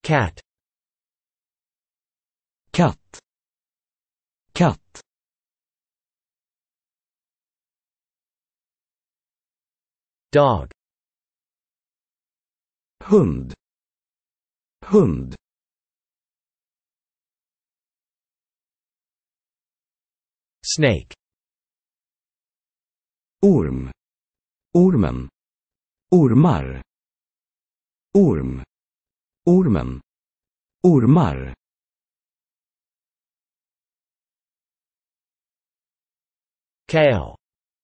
Cat. Katt. Katt. Dog. Hund. Hund. Snake. Orm. Ormen. Ormar. Orm. Ormen. Ormar. Kale.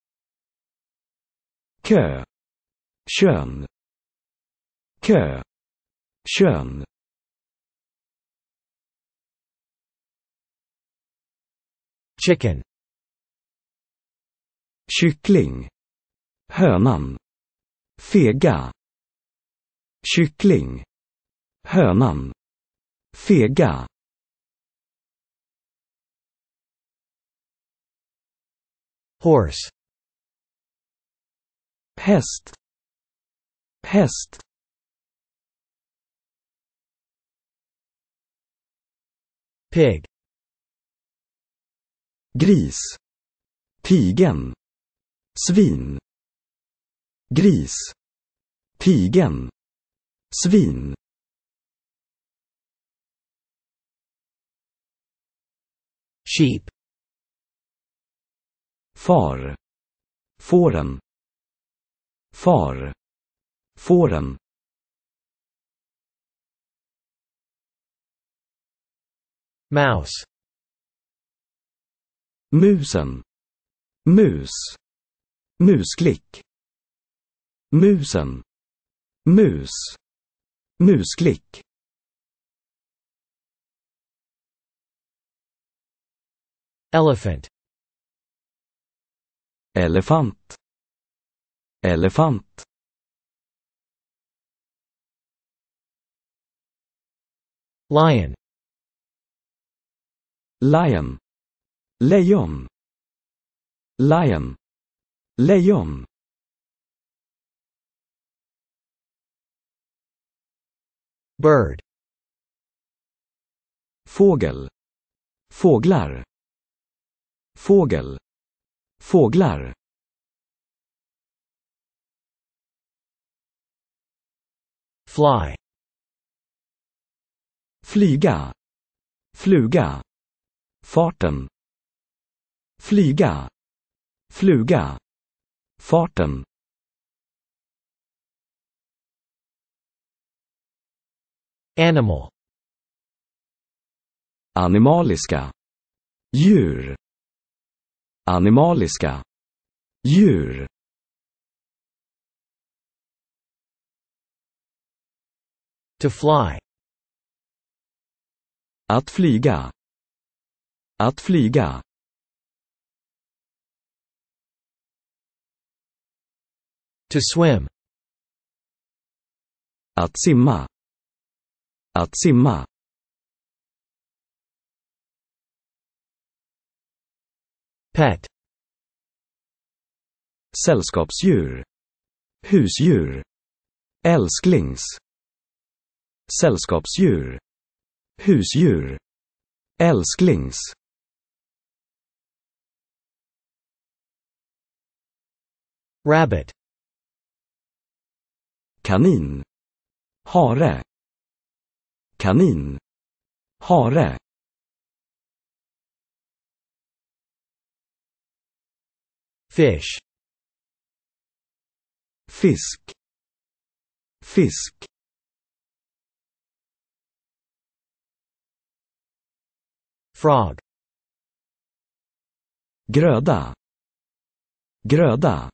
Kö. Kön. Kö. Kön. Chicken. Kyckling. Hönan. Fega. Kyckling. Hönan. Fega. Horse. Häst. Häst. Pig. Gris. Pigen. Svin. Gris. Pigen. Svin. Sheep. Far. Fåren. Far. Fåren. Mouse. Musen. Mus. Musklick. Musen. Mus. Musklick. Elephant. Elefant. Elefant. Lion. Lion. Lejon. Lion. Lejon. Bird. Fågel. Fåglar. Fågel. Fåglar. Fly. Flyga. Fluga. Farten. Flyga. Fluga. Farten. Animal. Animaliska. Djur. Animaliska. Djur. To fly. Att flyga. Att flyga. To swim. Att simma. Att simma. Pet. Sällskapsdjur. Husdjur. Älsklings. Sällskapsdjur. Husdjur. Älsklings. Rabbit. Kanin. Hare. Kanin. Hare. Fish. Fisk. Fisk. Frog. Gröda. Gröda.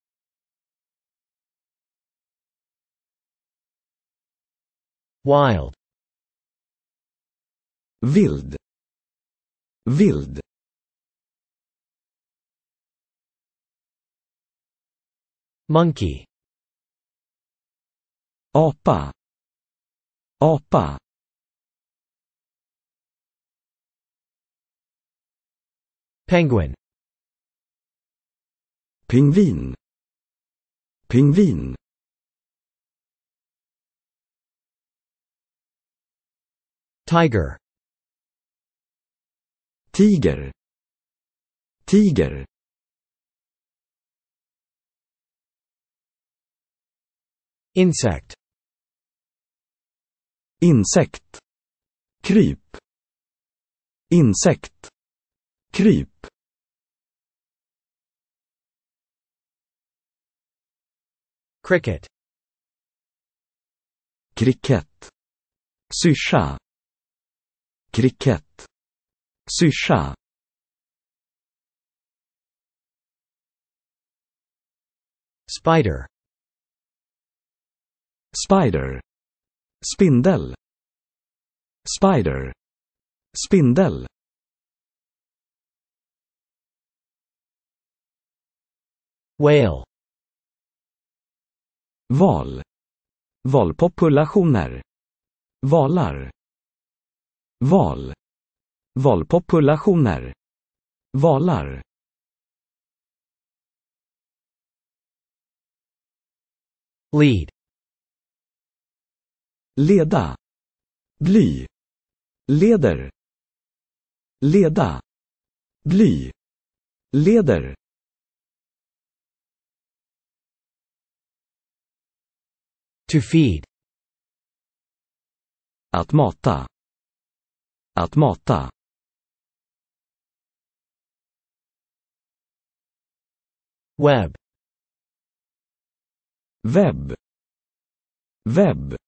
Wild. Vild. Vild. Monkey. Apa. Apa. Penguin. Pingvin. Pingvin. Tiger. Tiger. Tiger. Insect. Insekt. Kryp. Insekt. Kryp. Cricket. Kriket. Syrsa. Kriket. Syrsa. Spider. Spider. Spindel. Spider. Spindel. Whale. Val. Valpopulationer. Valar. Val. Valpopulationer. Valar. Lead. Leda. Bly. Leder. Leda. Bly. Leder. To feed. Att mata. Att mata. Web. Webb. Webb.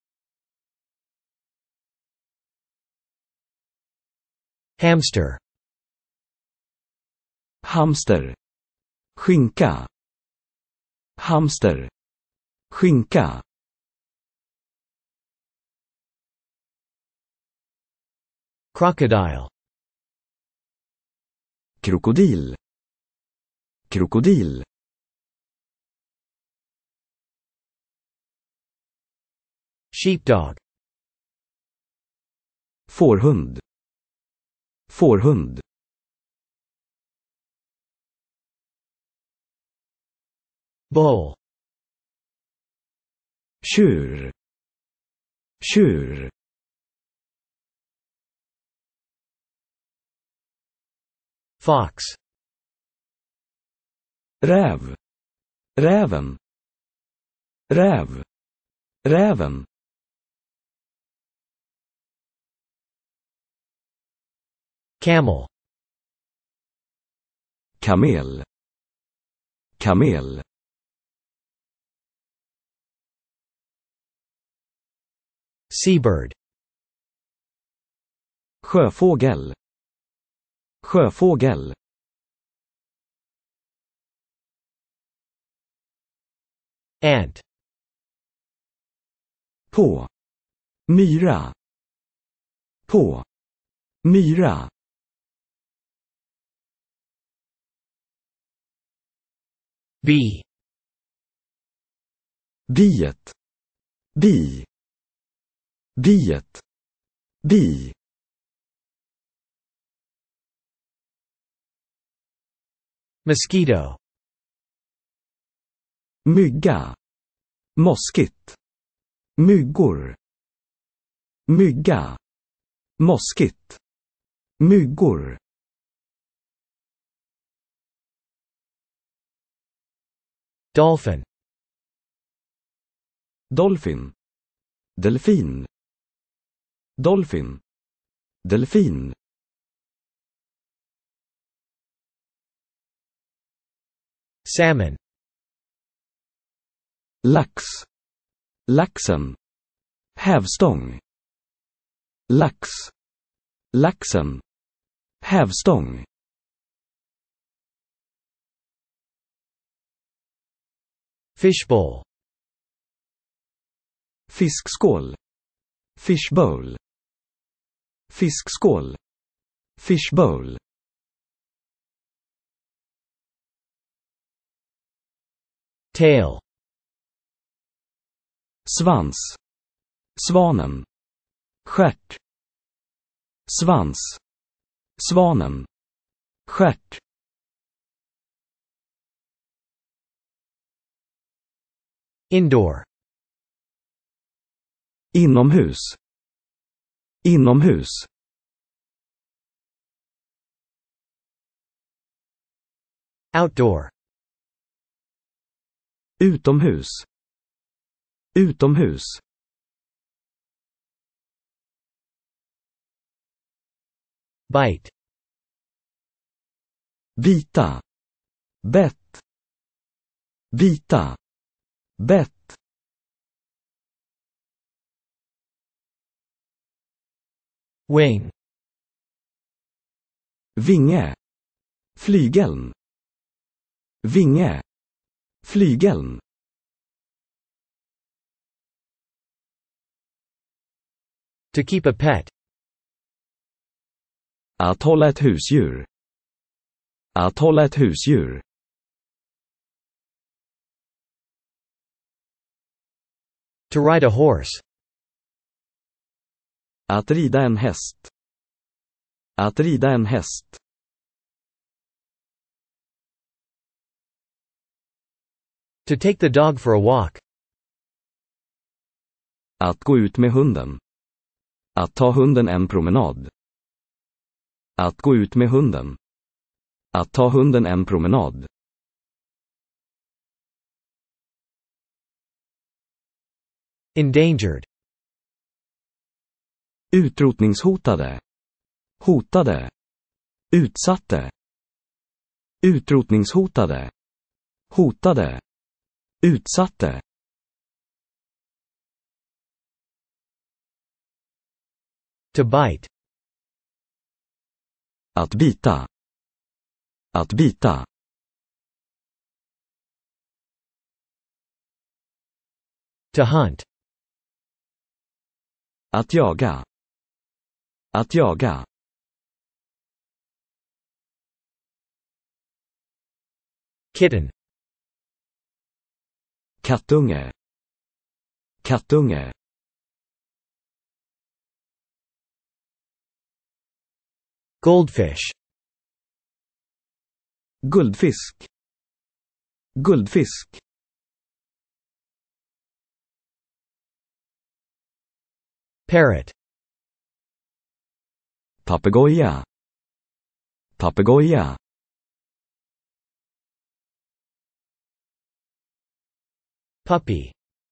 Hamster. Hamster. Skinka. Hamster. Skinka. Crocodile. Krokodil. Krokodil. Sheepdog. Fårhund. Fårhund. Bull. Tjur. Tjur. Fox. Räv. Räven. Räv. Räven. Camel. Kamel. Kamel. Seabird. Sjöfågel. Sjöfågel. Ant. På. Myra. På. Myra. Bee. Biet. Bi. Biet. Bi. Mosquito. Mygga. Moskit. Myggor. Mygga. Moskit. Myggor. Dolphin. Dolphin. Delfin. Dolphin. Delfin. Salmon. Lax. Laxen. Hävstång. Lax. Laxen. Hävstång. Fishbowl. Fiskskål. Fishbowl. Fiskskål. Fishbowl. Tail. Svans. Svanen. Stjärt. Svans. Svanen. Stjärt. Indoor. Inomhus. Inomhus. Outdoor. Utomhus. Utomhus. Bite. Bita. Bett. Bita. Bett. Wing. Vinge. Flygeln. Vinge. Flygeln. To keep a pet. Att hålla ett husdjur. Att hålla ett husdjur. To ride a horse. Att rida en häst. Att rida en häst. To take the dog for a walk. Att gå ut med hunden. Att ta hunden en promenad. Att gå ut med hunden. Att ta hunden en promenad. Endangered. Utrotningshotade. Hotade. Utsatte. Utrotningshotade. Hotade. Utsatte. To bite. Att bita. Att bita. To hunt. Att jaga. Att jaga. Kitten. Kattunge. Kattunge. Goldfish. Guldfisk. Guldfisk. Parrot. Papegoja. Papegoja. Puppy.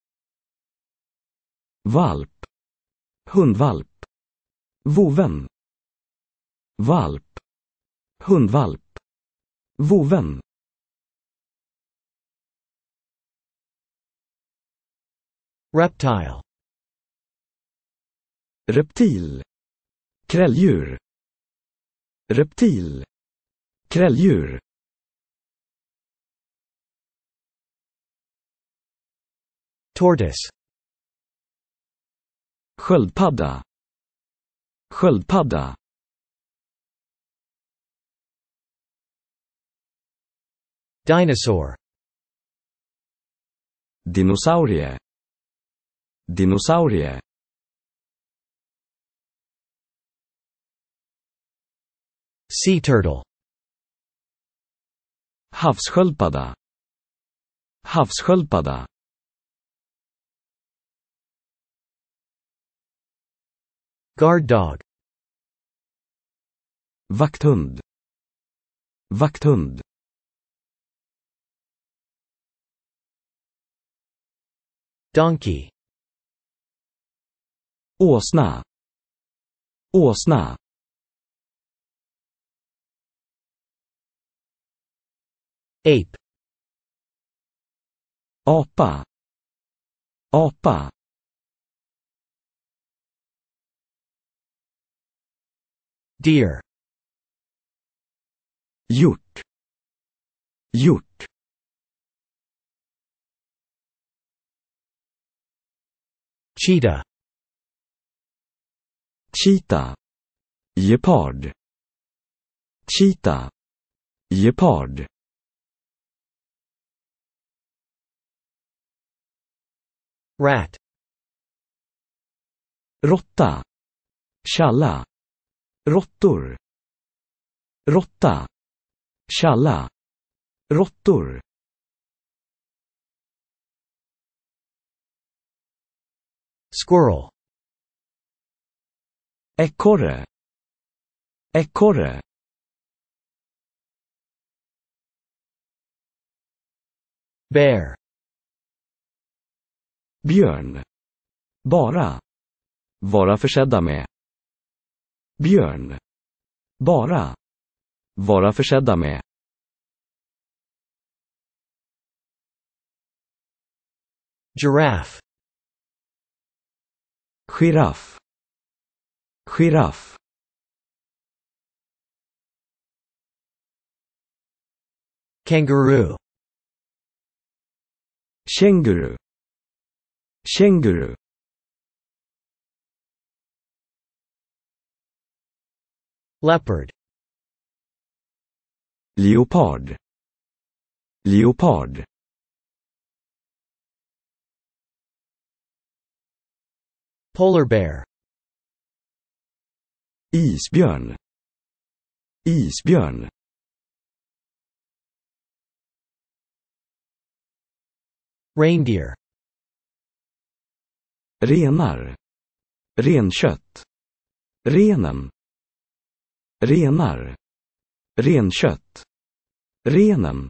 Valp. Hundvalp. Voven. Valp. Hundvalp. Voven. Reptile. Reptil. Krälldjur. Reptil. Krälldjur. Tortoise. Sköldpadda. Sköldpadda. Dinosaur. Dinosaurie. Dinosaurie. Sea turtle. Havssköldpadda. Havssköldpadda. Guard dog. Vakthund. Vakthund. Donkey. Åsna. Åsna. Ape. Apa. Apa. Deer. Hjort. Hjort. Cheetah. Cheetah. Gepard. Cheetah. Gepard. Rat. Råtta. Tjalla. Råttor. Råtta. Tjalla. Råttor. Squirrel. Ekorre. Ekorre. Bear. Björn. Bara. Vara försedda med. Björn. Bara. Vara försedda med. Giraffe. Giraff. Giraff. Kangaroo. Känguru. Känguru. Leopard. Leopard. Leopard. Polar bear. Isbjörn. Isbjörn. Reindeer. Renar. Renkött. Renen. Renar. Renkött. Renen.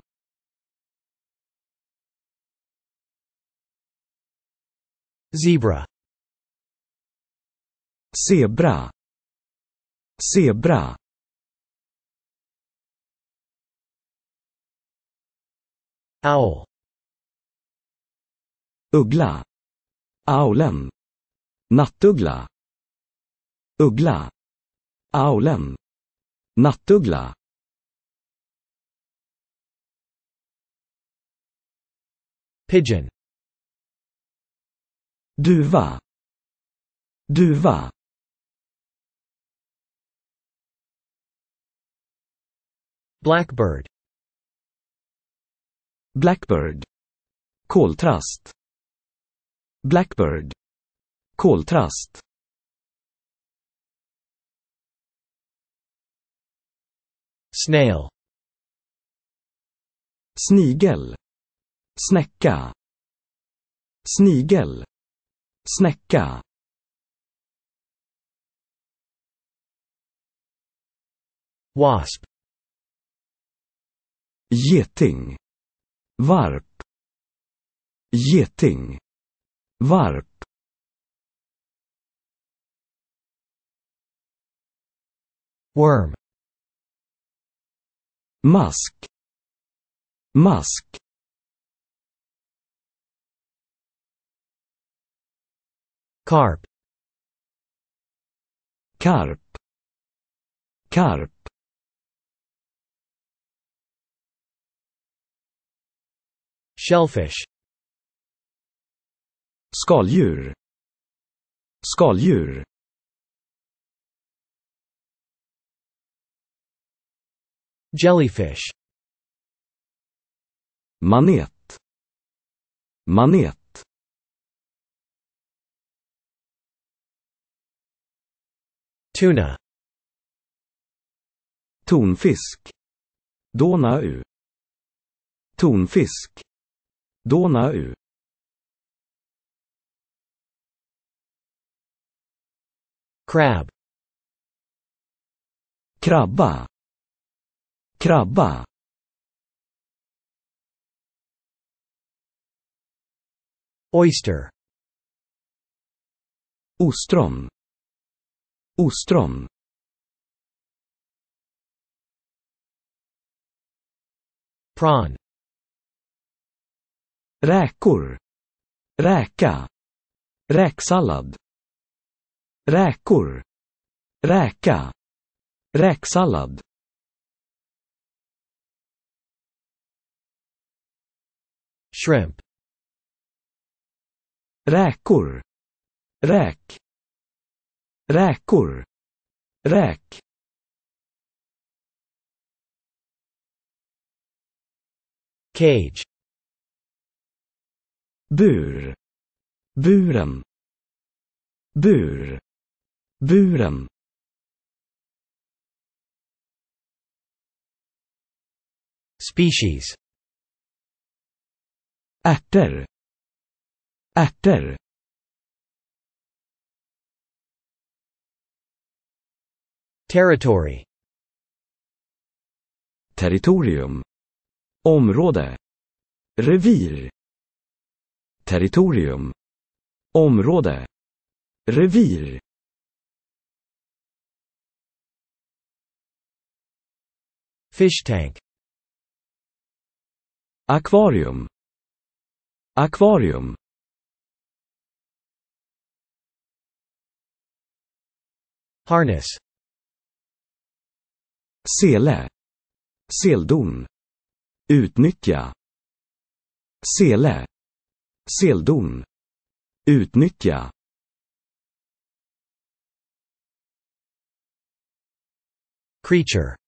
Zebra. Zebra. Zebra. Owl. Uggla. Aulen. Nattuggla. Uggla. Aulen. Nattuggla. Pigeon. Duva. Duva. Blackbird. Blackbird. Koltrast. Blackbird. Koltrast. Snail. Snigel. Snäcka. Snigel. Snäcka. Wasp. Geting. Varp. Geting. Varp. Worm. Mask. Mask. Carp. Karp. Karp. Shellfish. Skaldjur. Skaldjur. Jellyfish. Manet. Manet. Tuna. Tonfisk. Donau. Tonfisk. Donau. Crab. Krabba. Krabba. Oyster. Ostron. Ostron. Prawn. Räkor. Räka. Räksallad. Räkor. Räka. Räksallad. Shrimp. Räkor. Räk. Räkor. Räk. Cage. Bur. Buren. Bur. Buren. Species. Ärtor. Ärtor. Territory. Territorium. Område. Revir. Territorium. Område. Revir. Fish tank. Akvarium. Akvarium. Harness. Sele. Seldon. Utnyttja. Sele. Seldon. Utnyttja. Creature.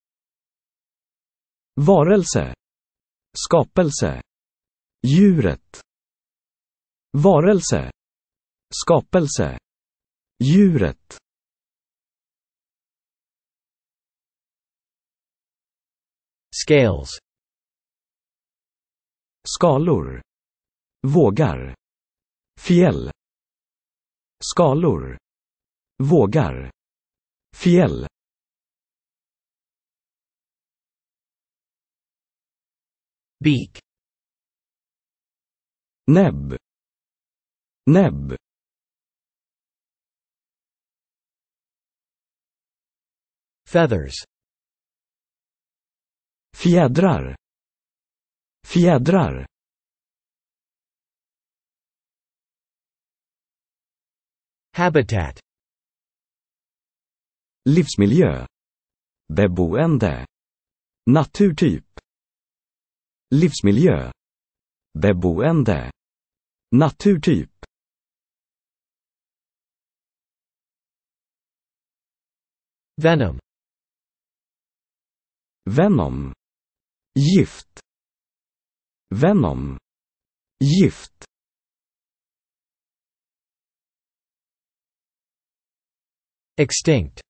Varelse. Skapelse. Djuret. Varelse. Skapelse. Djuret. Scales. Skalor. Vågar. Fjäll. Skalor. Vågar. Fjäll. Beak. Näbb. Näbb. Feathers. Fjädrar. Fjädrar. Habitat. Livsmiljö. Beboende. Naturtyp. Livsmiljö. Beboende. Naturtyp. Venom. Venom. Gift. Venom. Gift. Extinct.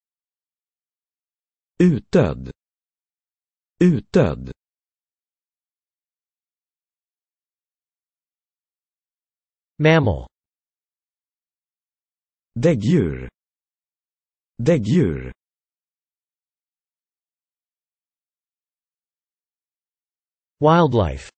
Utdöd. Utdöd. Mammal. Däggdjur. Däggdjur. Wildlife.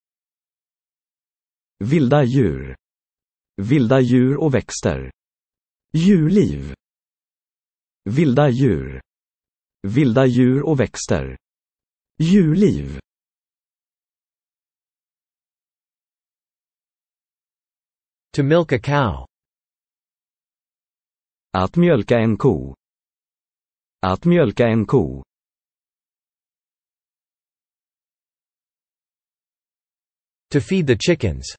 Vilda djur. Vilda djur och växter. Djurliv. Vilda djur. Vilda djur och växter. Djurliv. To milk a cow. Att mjölka en ko. Att mjölka en ko. To feed the chickens.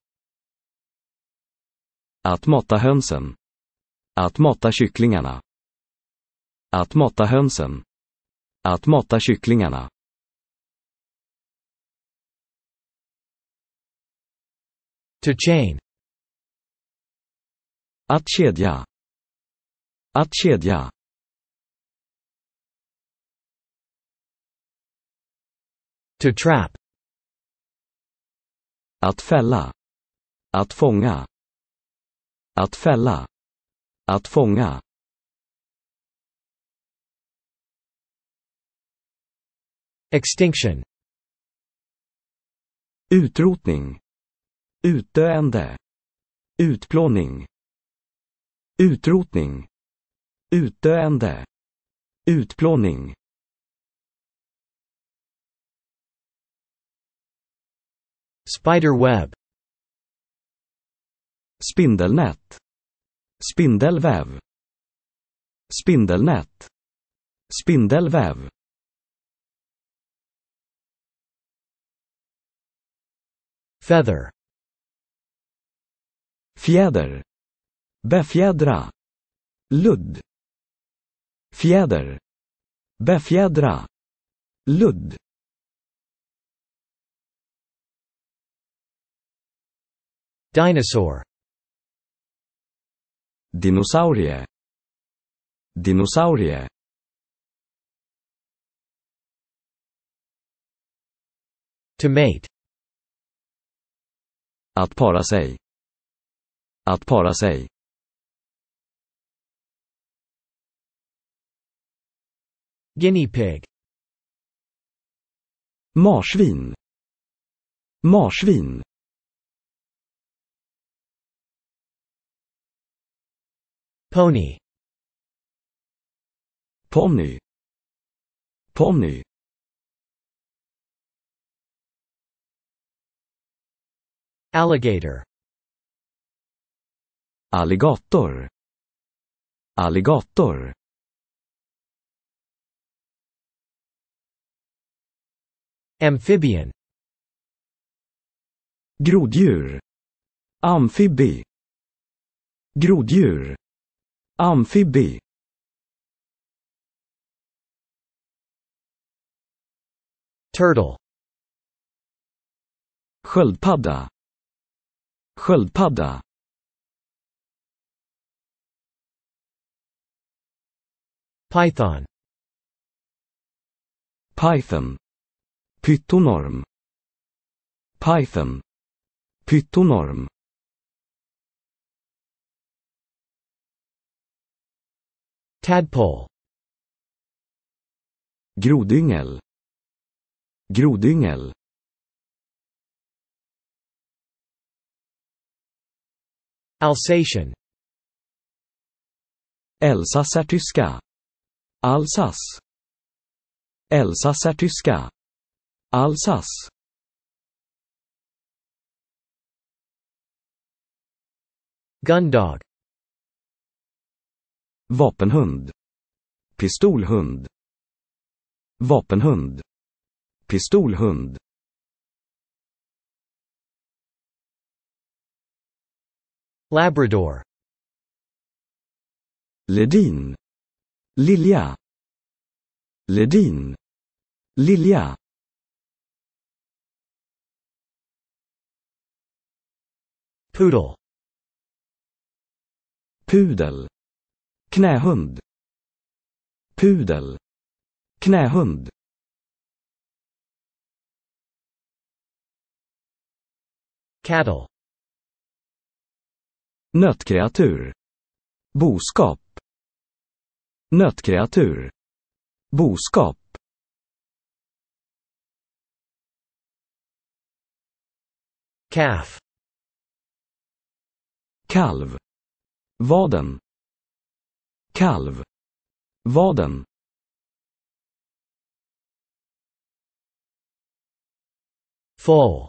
Att mata hönsen. Att mata kycklingarna. Att mata hönsen. Att mata kycklingarna. To chain. Att kedja. Att kedja. To trap. Att fälla. Att fånga. Att fälla. Att fånga. Extinction. Utrotning. Utdöende. Utplåning. Utrotning. Utdöende. Utplåning. Spider web. Spindelnät. Spindelväv. Spindelnät. Spindelväv. Feather. Fjäder. Befjädra. Ludd. Fjäder. Befjädra. Ludd. Dinosaur. Dinosaurie. Dinosaurie. To mate. Att para sig. Att para sig. Guinea pig. Marsvin. Marsvin. Pony. Ponny. Ponny. Alligator. Alligator. Alligator. Amphibian. Groddjur. Amfibi. Groddjur. Amfibi. Turtle. Sköldpadda. Sköldpadda. Python. Python. Pythonorm. Python. Pythonorm. Tadpole. Grodyngel. Grodyngel. Alsatian. Elsassertyska. Alsace. Elsassertyska. Alsace. Gundog. Vapenhund. Pistolhund. Vapenhund. Pistolhund. Labrador. Ledin. Lilja. Ledin. Lilja. Poodle. Pudel. Knähund. Pudel. Knähund. Cattle. Nötkreatur. Boskap. Nötkreatur. Boskap. Calf. Kalv. Vaden. Kalv. Vaden. Foal.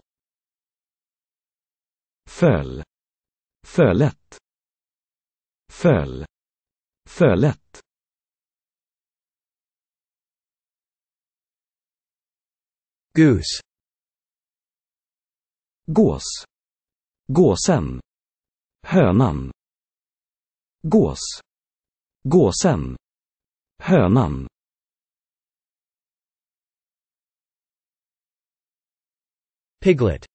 Föl. Fölet. Föl. Fölet. Goose. Gås. Gåsen. Hönan. Gås. Gåsen. Hönan. Piglet.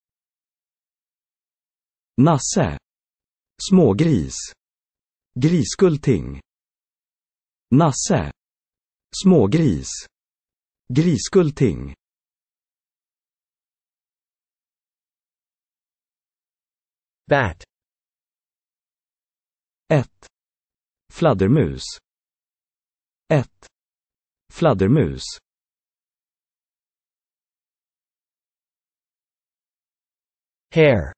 Nasse. Smågris. Griskulting. Nasse. Smågris. Griskulting. Bat. Ett. Fladdermus. Ett. Fladdermus. Hare.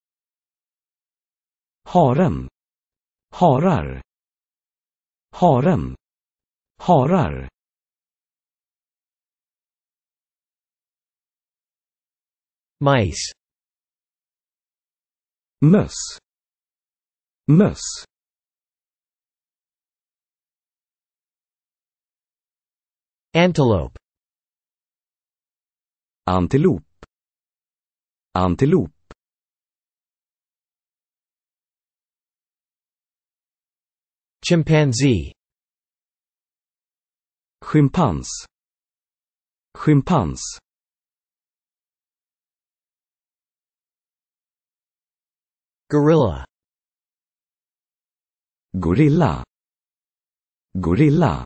Haren. Harar. Haren. Harar. Mice. Möss. Möss. Antelope. Antilop. Antilop. Chimpanzee. Schimpans. Schimpans. Gorilla. Gorilla. Gorilla.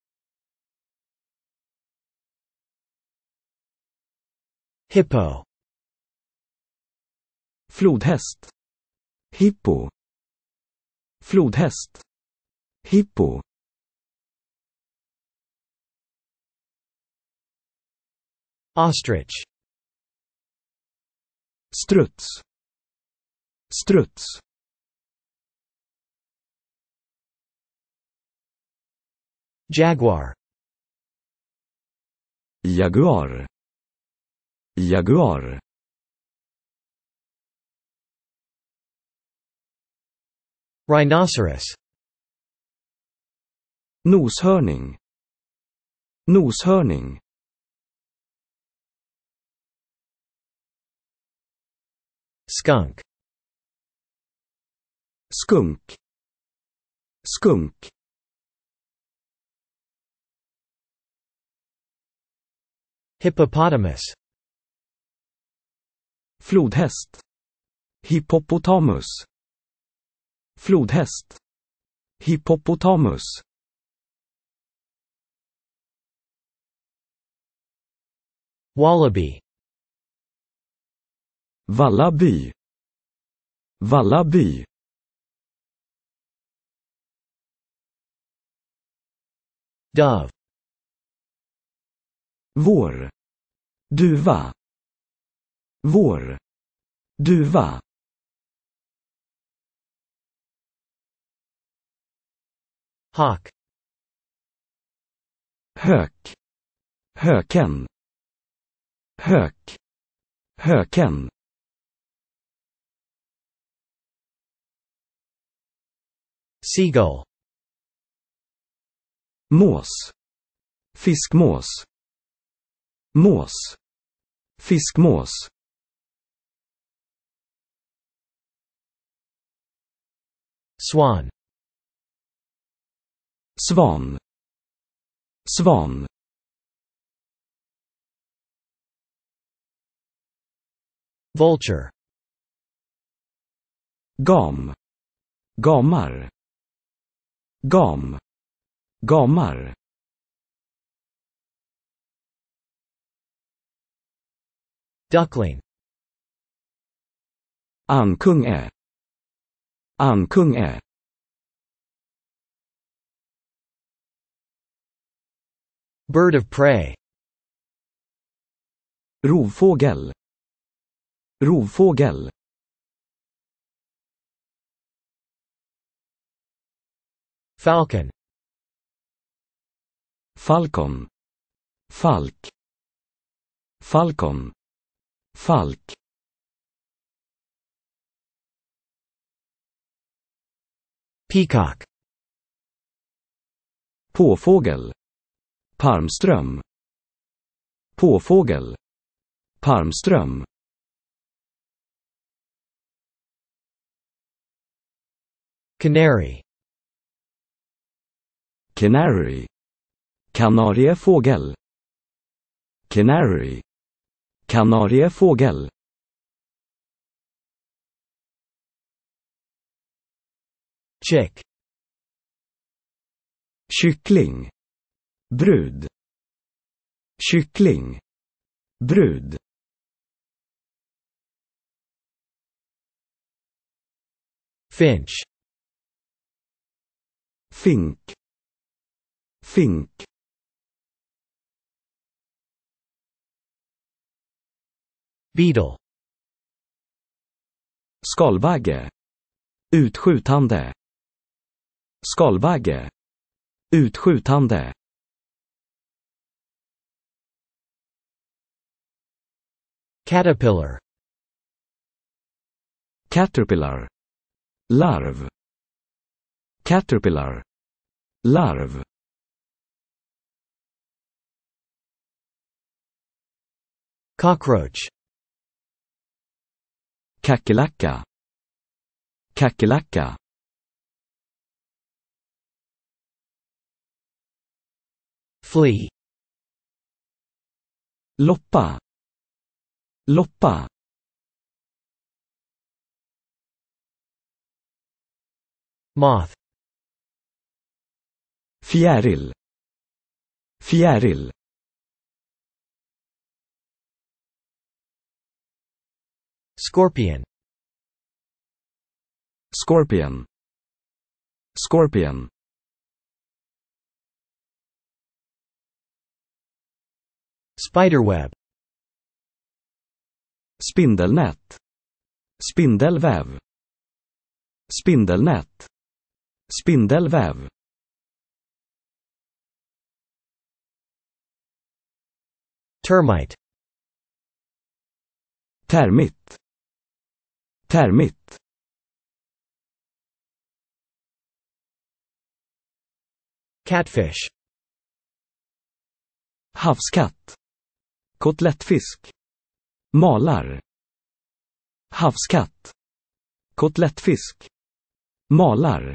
Hippo. Flodhäst. Hippo. Flodhäst. Hippo. Ostrich. Struts. Struts. Jaguar. Jaguar. Jaguar. Rhinoceros. Noshörning. Noshörning. Skunk. Skunk. Skunk. Hippopotamus. Flodhäst. Hippopotamus. Flodhäst. Hippopotamus. Wallaby. Vallaby. Vallaby. Dove. Vår. Duva. Vår. Duva. Hawk. Hök. Höken. Hök. Höken. Seagull. Mås. Fiskmås. Mås. Fiskmås. Swan. Svan. Svan. Vulture. Gam. Gamar. Gam. Gamar. Duckling. Ankunge. Ankunge. Bird of prey. Rovfågel. Rovfågel. Falcon. Falcon. Falk. Falcon. Falk. Peacock. Påfågel. Parmström. Påfågel. Parmström. Canary. Canary. Kanariefågel. Canary. Kanariefågel. Chick. Kyckling. Brud. Kyckling. Brud. Finch. Fink. Fink. Beetle. Skalbagge. Utskjutande. Skalbagge. Utskjutande. Caterpillar. Caterpillar. Larv. Caterpillar. Larv. Cockroach. Kackerlacka. Kackerlacka. Flea. Loppa. Loppa. Moth. Fjäril. Fjäril. Scorpion. Scorpion. Scorpion. Spiderweb. Spindelnät. Spindelväv. Spindelnät. Spindelväv. Termite. Termit. Termit. Catfish. Havskatt. Kotlettfisk. Malar. Havskatt. Kotlettfisk. Malar.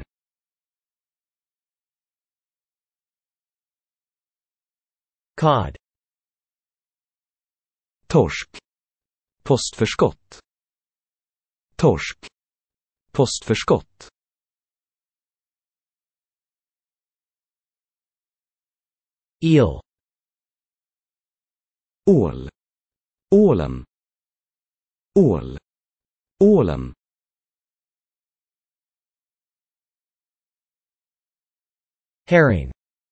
Cod. Torsk. Postförskott. Torsk. Postförskott. Eel. Ål. Ålen. Ål. Ålen. Herring.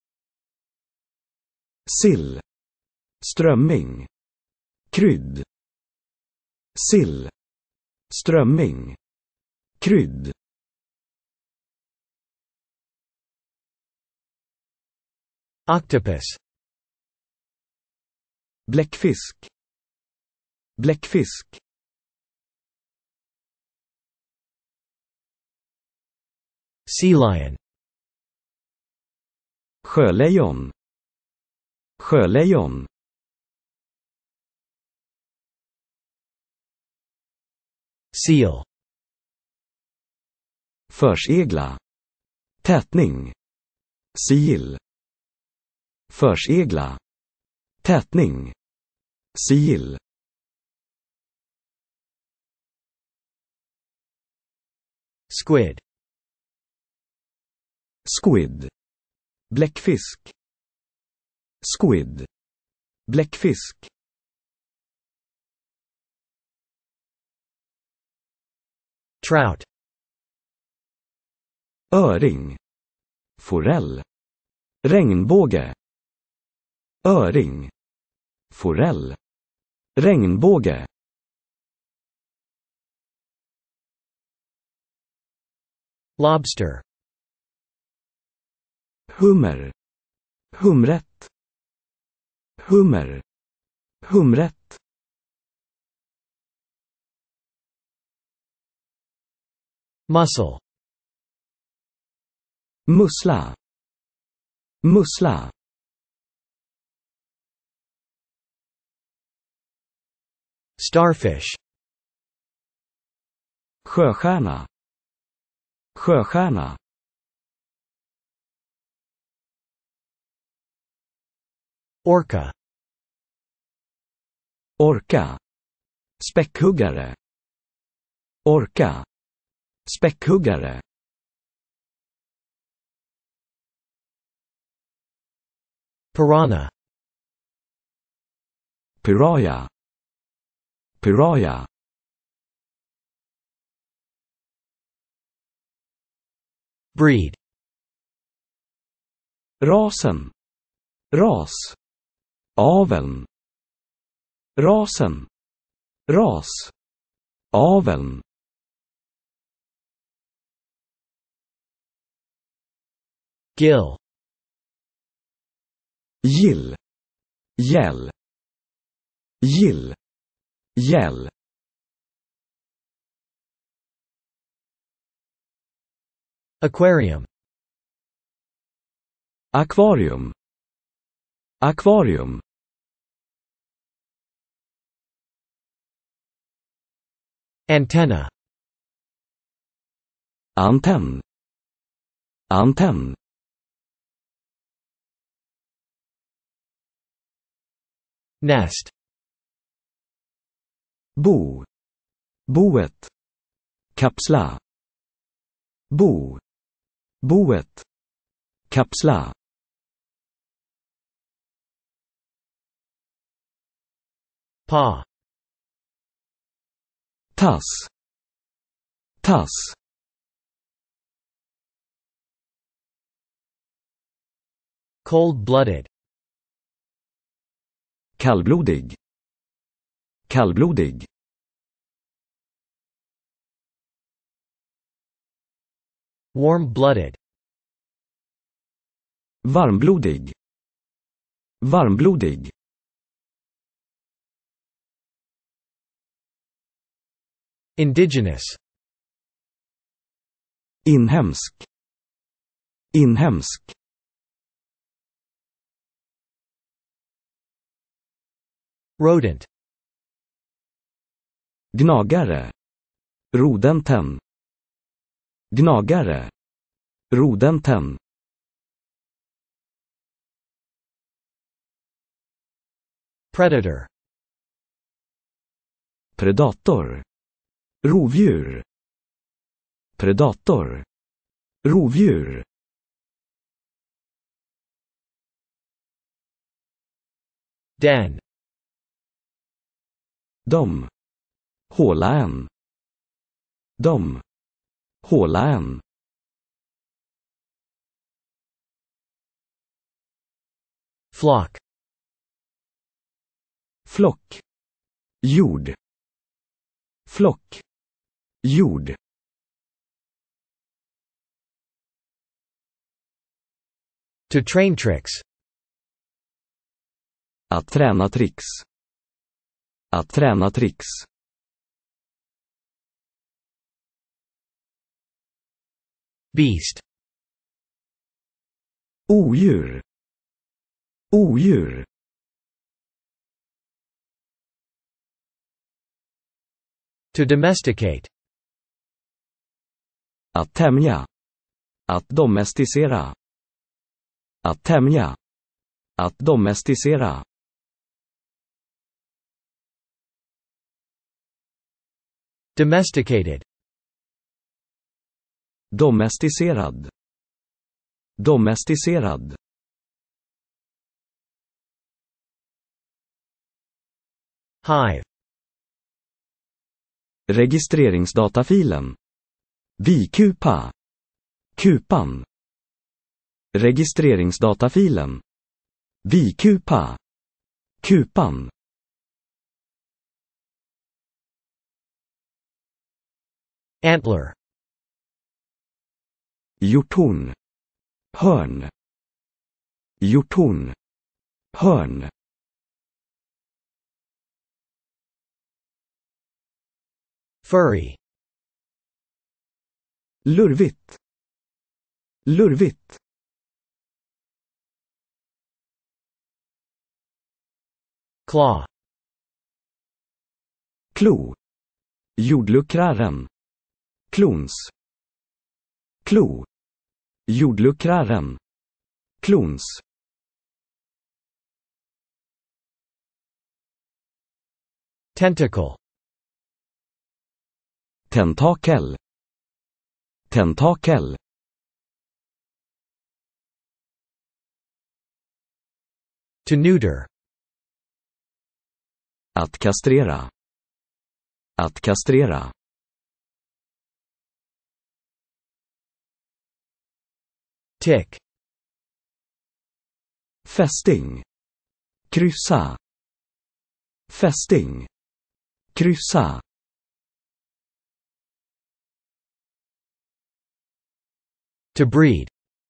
Sill. Strömming. Krydd. Sill. Strömming. Krydd. Octopus. Bläckfisk. Bläckfisk. Sea lion. Sjölejon. Sjölejon. Seal. Försegla. Tätning. Sigill. Försegla. Tätning. Sigill. Squid. Squid. Bläckfisk. Squid. Bläckfisk. Trout. Öring. Forell. Regnbåge. Öring. Forell. Regnbåge. Lobster. Hummer. Humret. Hummer. Humret. Mussel. Mussla. Mussla. Starfish. Sjöstjärna. Sjöstjärna. Orca. Orka. Späckhuggare. Orka. Späckhuggare. Piranha. Piraya. Piraya. Breed. Rasen. Ras. Aveln. Rasen. Ras. Aveln. Gill. Gill. Gäll. Gill. Gäll. Aquarium. Akvarium. Akvarium. Antenna. Antenn. Antenn. Nest. Bo. Boet. Kapsla. Bo. Boet. Kapsla. Paw. Tass. Tass. Cold-blooded. Kallblodig. Kallblodig. Warm-blooded. Varmblodig. Varmblodig. Indigenous. Inhemsk. Inhemsk. Rodent. Gnagare. Rodenten. Gnagare. Rodenten. Predator. Predator. Rovdjur. Predator. Rovdjur. Den. Dom. Håla en. Dom. Håla en. Flock. Flock. Jord. Flock. Jord. To train tricks. Att träna tricks. Att träna tricks. Beast. Odjur. Odjur. To domesticate. Att tämja. Att domesticera. Att tämja. Att domesticera. Domesticated. Domesticerad. Domesticerad. Hive. Registreringsdatafilen. Bikupa. Kupan. Registreringsdatafilen. Bikupa. Kupan. Antler. Hjorthorn. Hörn. Hjorthorn. Hörn. Furry. Lurvigt. Lurvigt. Claw. Klo. Jordluckraren. Klons. Klo. Jordluckraren. Klons. Tentacle. Tentakel. Tentakel. To neuter. Att kastrera. Att kastrera. Tick. Fästing. Kryssa. Fästing. Kryssa. To breed.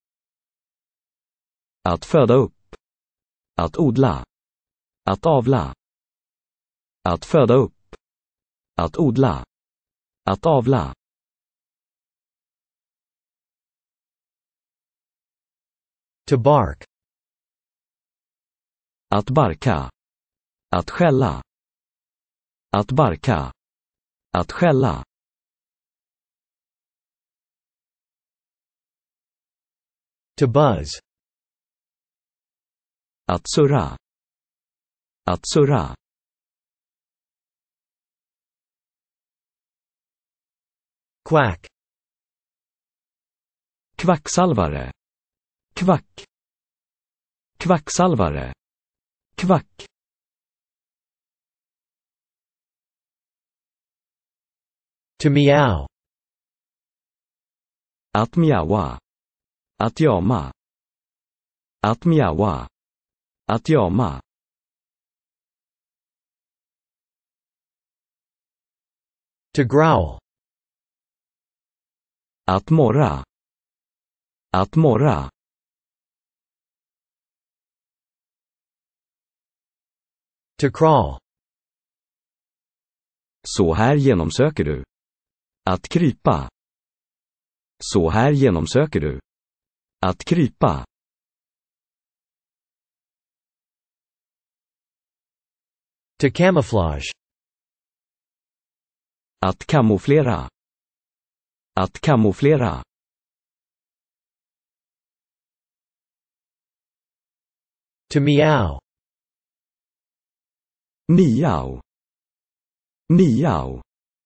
Att föda upp. Att odla. Att avla. Att föda upp. Att odla. Att avla. To bark. Att barka. Att skälla. Att barka. Att skälla. To buzz. Att surra. Att surra. Quack. Kvacksalvare. Kvack. Kvacksalvare. Kvack. To meow. Att mjaua. Att jama. Att mjaua. Att jama. To growl. Att morra. Att morra. To crawl. Så här genomsöker du. Att krypa. Så här genomsöker du. Att krypa. To camouflage. Att kamouflera. Att kamouflera. To meow. Miau. Miau.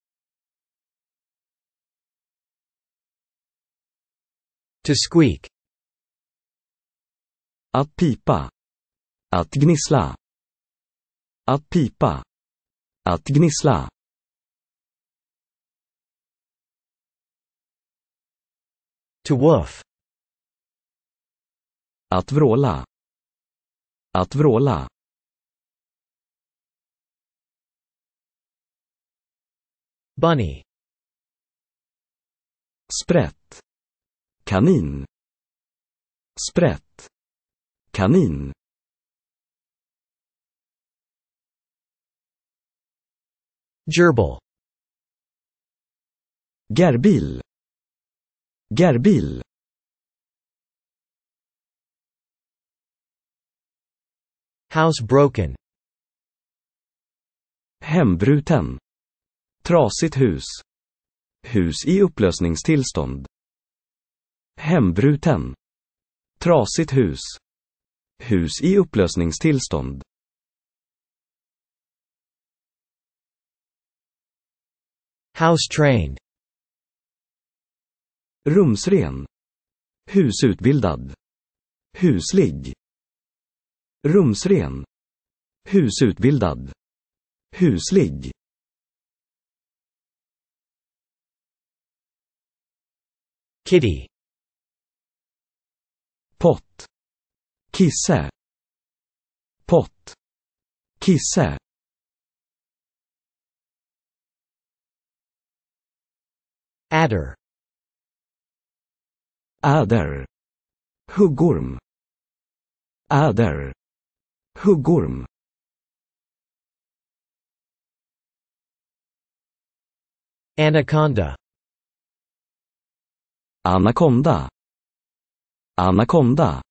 To squeak. Att pipa. Att gnissla. Att pipa. Att gnissla. To woof. Att vråla. Att vråla. Bunny. Sprätt. Kanin. Sprätt. Kanin. Gerbil. Gerbil. Gerbil. Housebroken. Hembruten. Trasigt hus. Hus i upplösningstillstånd. Hembruten. Trasigt hus. Hus i upplösningstillstånd. House-trained. Rumsren. Husutbildad. Huslig. Rumsren. Husutbildad. Huslig. Kitty. Pott. Kisse. Pott. Kisse. Adder. Äder. Huggorm. Äder. Huggorm. Anaconda. Anakonda. Anakonda.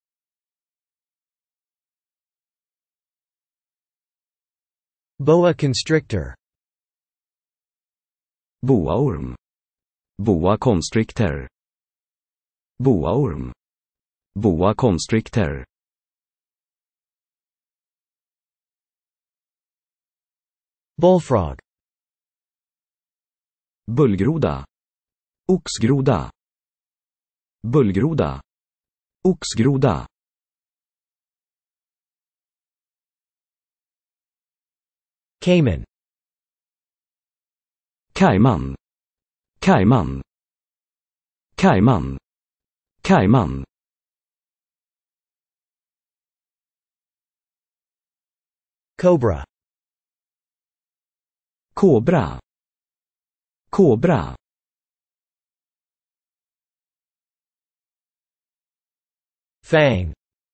Boa constrictor. Boaorm. Boa constrictor. Boaorm. Boa constrictor. Bullfrog. Bullgroda. Oxgroda. Bullgroda. Oxgroda. Cayman. Kajman. Kajman. Kajman. Kajman. Cobra. Kobra. Kobra. Fang.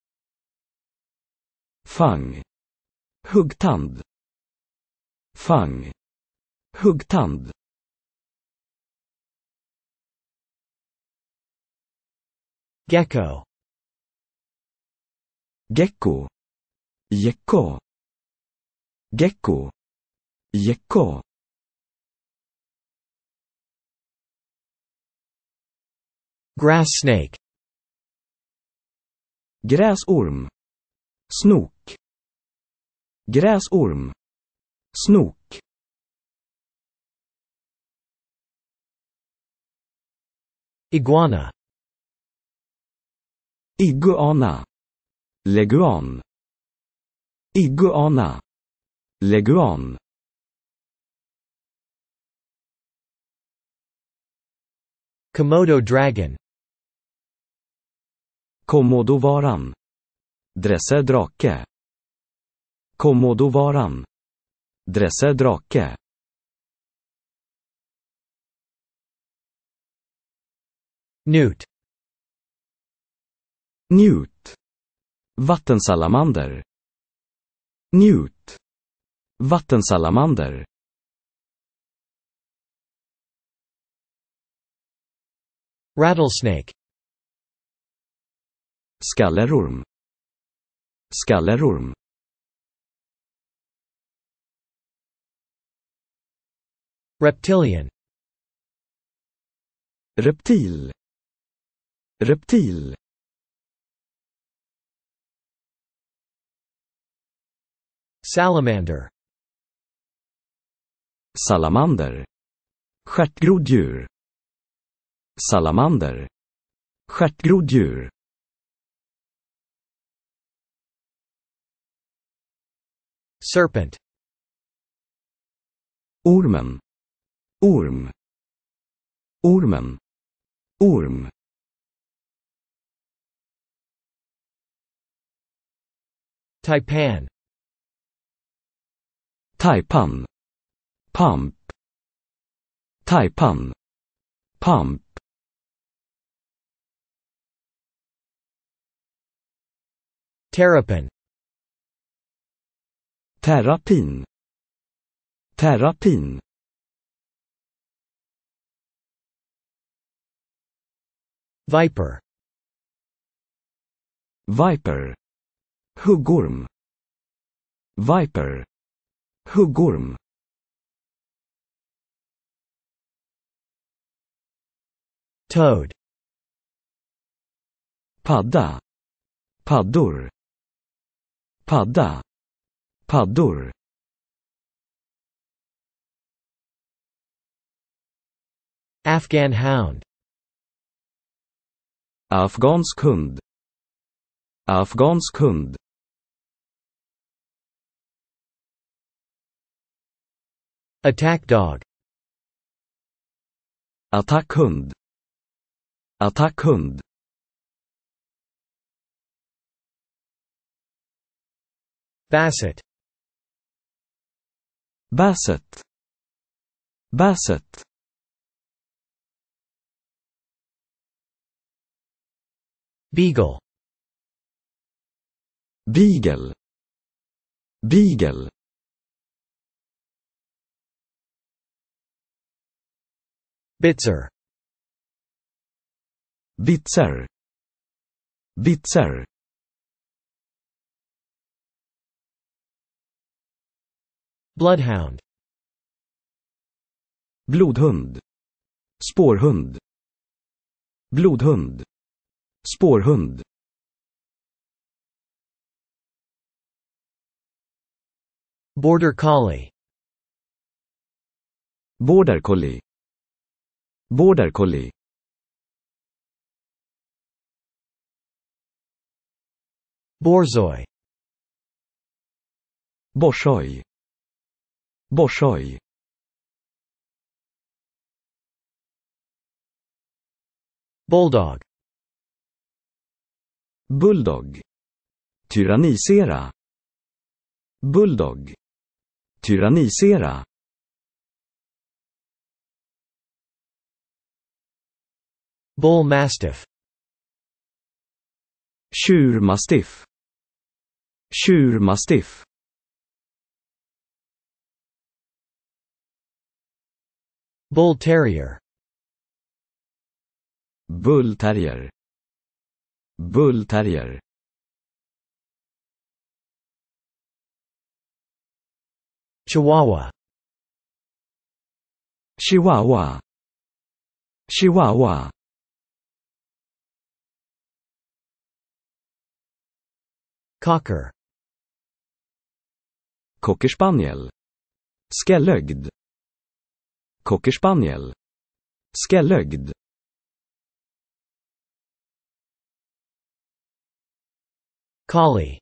Fang. Huggtand. Fang. Huggtand. Gecko. Gecko. Gecko. Gecko. Gecko. Grass snake. Gräsorm. Snok. Gräsorm. Snok. Iguana. Iguana. Leguan. Iguana. Leguan. Komodo dragon. Komodovaran. Dresser drake. Komodovaran. Dresser drake. Newt. Njut. Vattensalamander. Njut. Vattensalamander. Rattlesnake. Skallerorm. Skallerorm. Reptilian. Reptil. Reptil. Salamander. Salamander. Stjärtgroddjur. Salamander. Stjärtgroddjur. Serpent. Ormen. Orm. Ormen. Orm. Taipan. Taipan. Pump. Taipan. Pump. Terrapin. Terrapin. Terrapin. Viper. Viper. Huggorm. Viper. Huggorm. Toad. Padda. Paddor. Padda. Paddor. Afghan hound. Afghansk hund. Afghansk hund. Attack dog. Attackhund. Attackhund. Basset. Basset. Basset. Beagle. Beagle. Beagle. Bitzer. Bitzer. Bitzer. Bloodhound. Blodhund. Spårhund. Blodhund. Spårhund. Border collie. Border collie. Border collie. Borzoi. Borsoj. Borsoj. Bulldog. Bulldog. Tyrannisera. Bulldog. Tyrannisera. Bull mastiff. Tjurmastiff. Tjurmastiff. Bull terrier. Bull terrier. Bull terrier. Chihuahua. Chihuahua. Chihuahua. Cocker. Cockerspaniel. Skellögd. Cockerspaniel. Skellögd. Collie.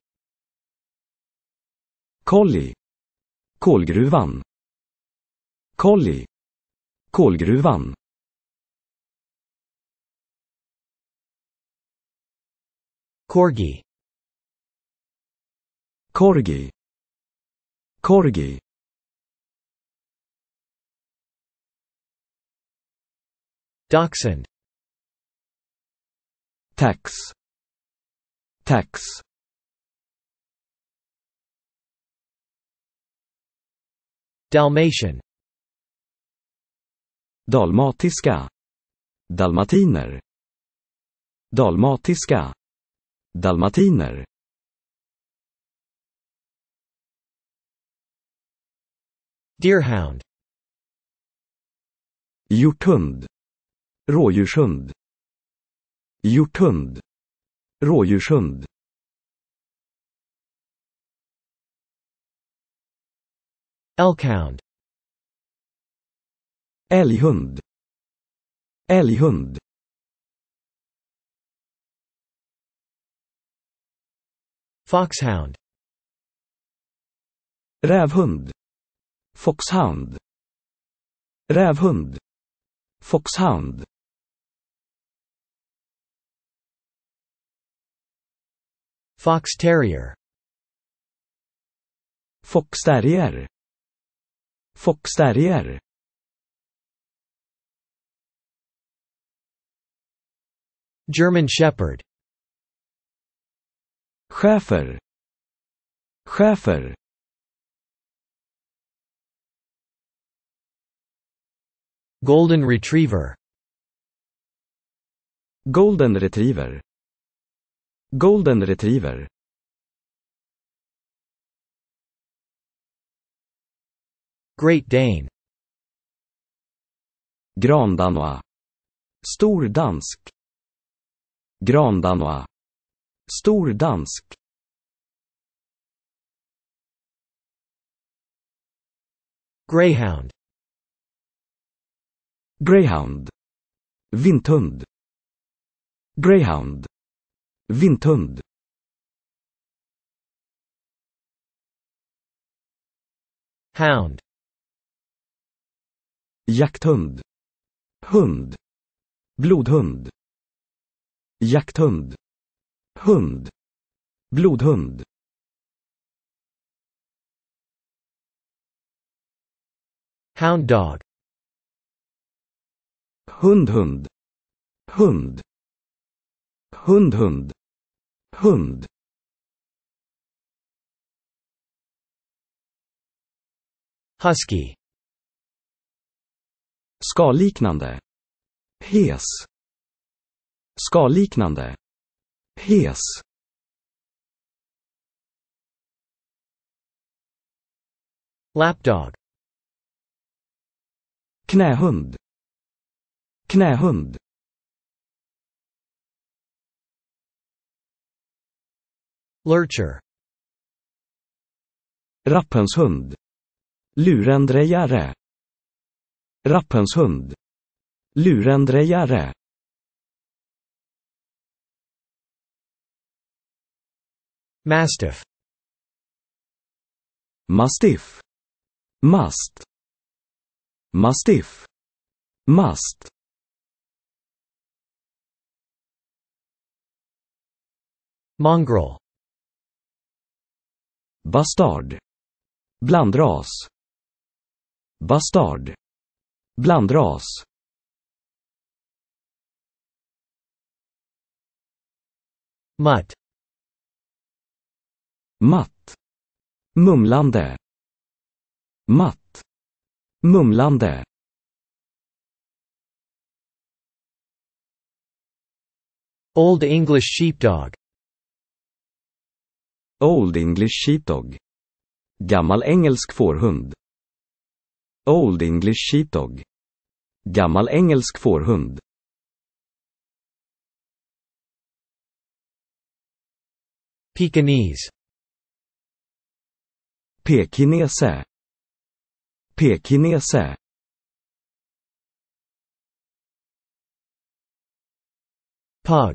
Collie. Kolgruvan. Collie. Kolgruvan. Corgi. Corgi. Corgi. Dachshund. Tax. Tax. Dalmatian. Dalmatiska. Dalmatiner. Dalmatiska. Dalmatiner. Deerhound. Hjorthund. Rådjurshund. Hjorthund. Rådjurshund. Elkhound. Älghund. Älghund. Foxhound. Rävhund. Foxhound. Rävhund. Foxhound. Fox terrier. Fox terrier. Fox terrier. German shepherd. Schäfer. Schäfer. Golden retriever. Golden retriever. Golden retriever. Great Dane. Grandanois. Stor dansk. Grandanois. Stor dansk. Greyhound. Greyhound. Vinthund. Greyhound. Vinthund. Hound. Jakthund. Hund. Blodhund. Jakthund. Hund. Blodhund. Hound dog. Hundhund. Hund. Hundhund. Hund. Husky. Skalliknande. Hes. Skalliknande. Hes. Lapdog. Knähund. Knähund. Lurcher. Rapphönshund. Lurendrejare. Rapphönshund. Lurendrejare. Mastiff. Mastiff. Mast. Mastiff. Mast. Mongrel. Bastard. Blandras. Bastard. Blandras. Mutt. Matt. Mumlande. Matt. Mumlande. Old English sheepdog. Old English sheepdog. Gammal engelsk fårhund. Old English sheepdog. Gammal engelsk fårhund. Pekingese. Pekinese. Pekinese. Pug.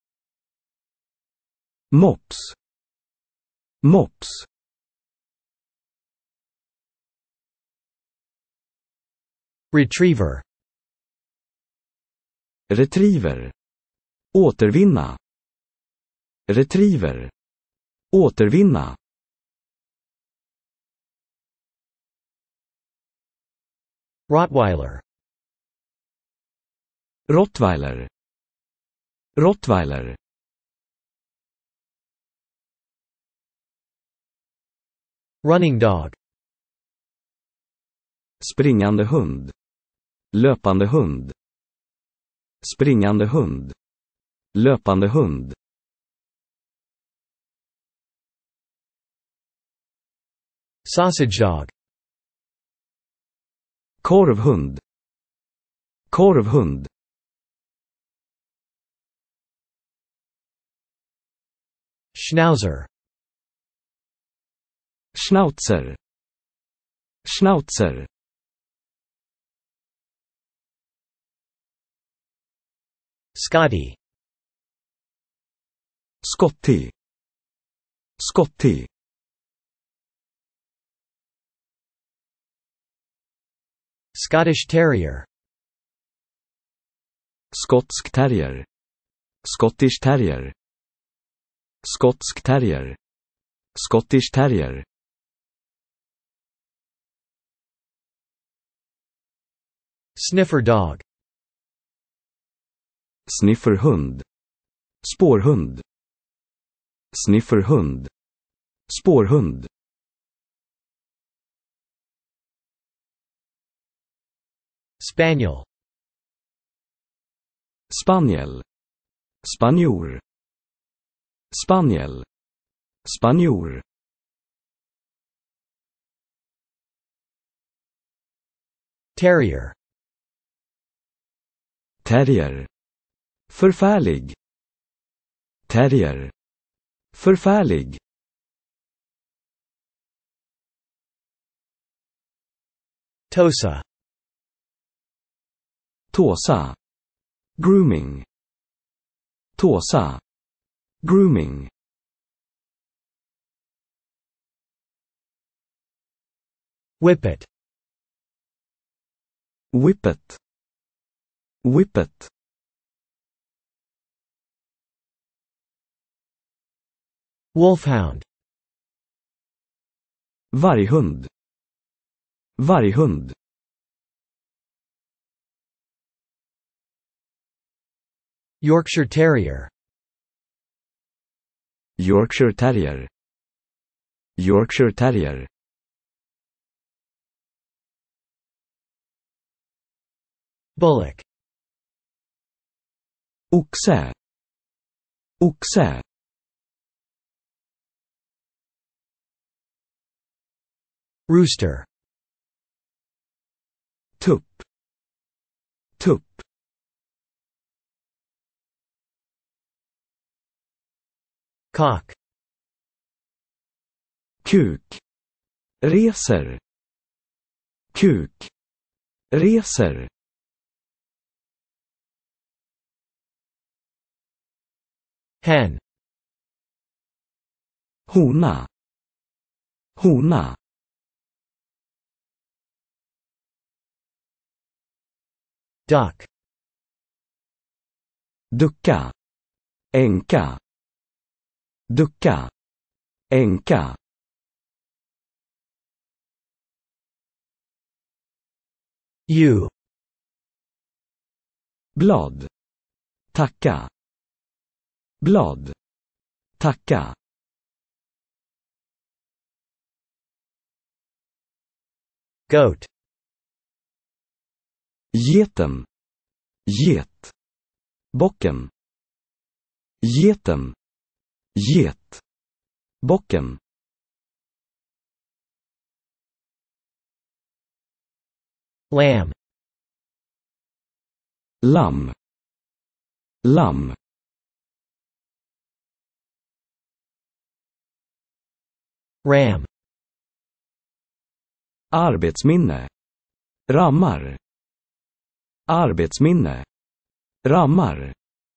Mops. Mops. Retriever. Retriever. Återvinna. Retriever. Återvinna. Rottweiler. Rottweiler. Rottweiler. Running dog. Springande hund. Löpande hund. Springande hund. Löpande hund. Sausage dog. Korvhund. Korvhund. Schnauzer. Schnauzer. Schnauzer. Scotty. Scotty. Scotty. Scottish Terrier. Skotsk terrier. Scottish terrier. Skotsk terrier. Scottish terrier. Sniffer dog. Snifferhund. Spårhund. Snifferhund. Spårhund. Spaniel. Spaniel. Spanjor. Spaniel. Spanjor. Terrier. Terrier. Förfärlig. Terrier. Förfärlig. Tosa. Tåsa. Grooming. Tåsa. Grooming. Whippet. Whippet. Whippet. Wolfhound. Varghund. Varghund. Yorkshire Terrier. Yorkshire Terrier. Yorkshire Terrier. Bullock. Oxe. Oxe. Rooster. Tupp. Tupp. Cock. Kuk. Reser. Kuk. Reser. Hen. Hona. Hona. Duck. Ducka. Änka. Ducka. Änka. Ewe. Blad. Tacka. Blad. Tacka. Goat. Geten. Get. Bocken. Geten. Get. Bocken. Lamb. Lamm. Lamm. Ram. Arbetsminne. Rammar. Arbetsminne. Rammar.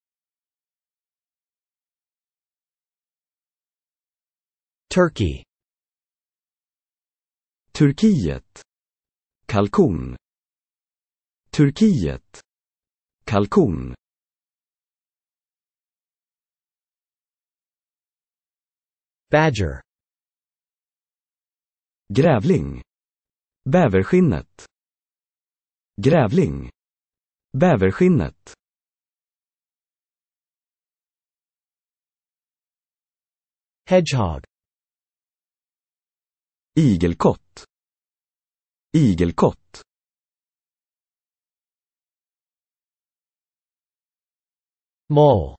Turkey. Turkiet. Kalkon. Turkiet. Kalkon. Badger. Grävling. Bäverskinnet. Grävling. Bäverskinnet. Hedgehog. Igelkott. Igelkott. Mole.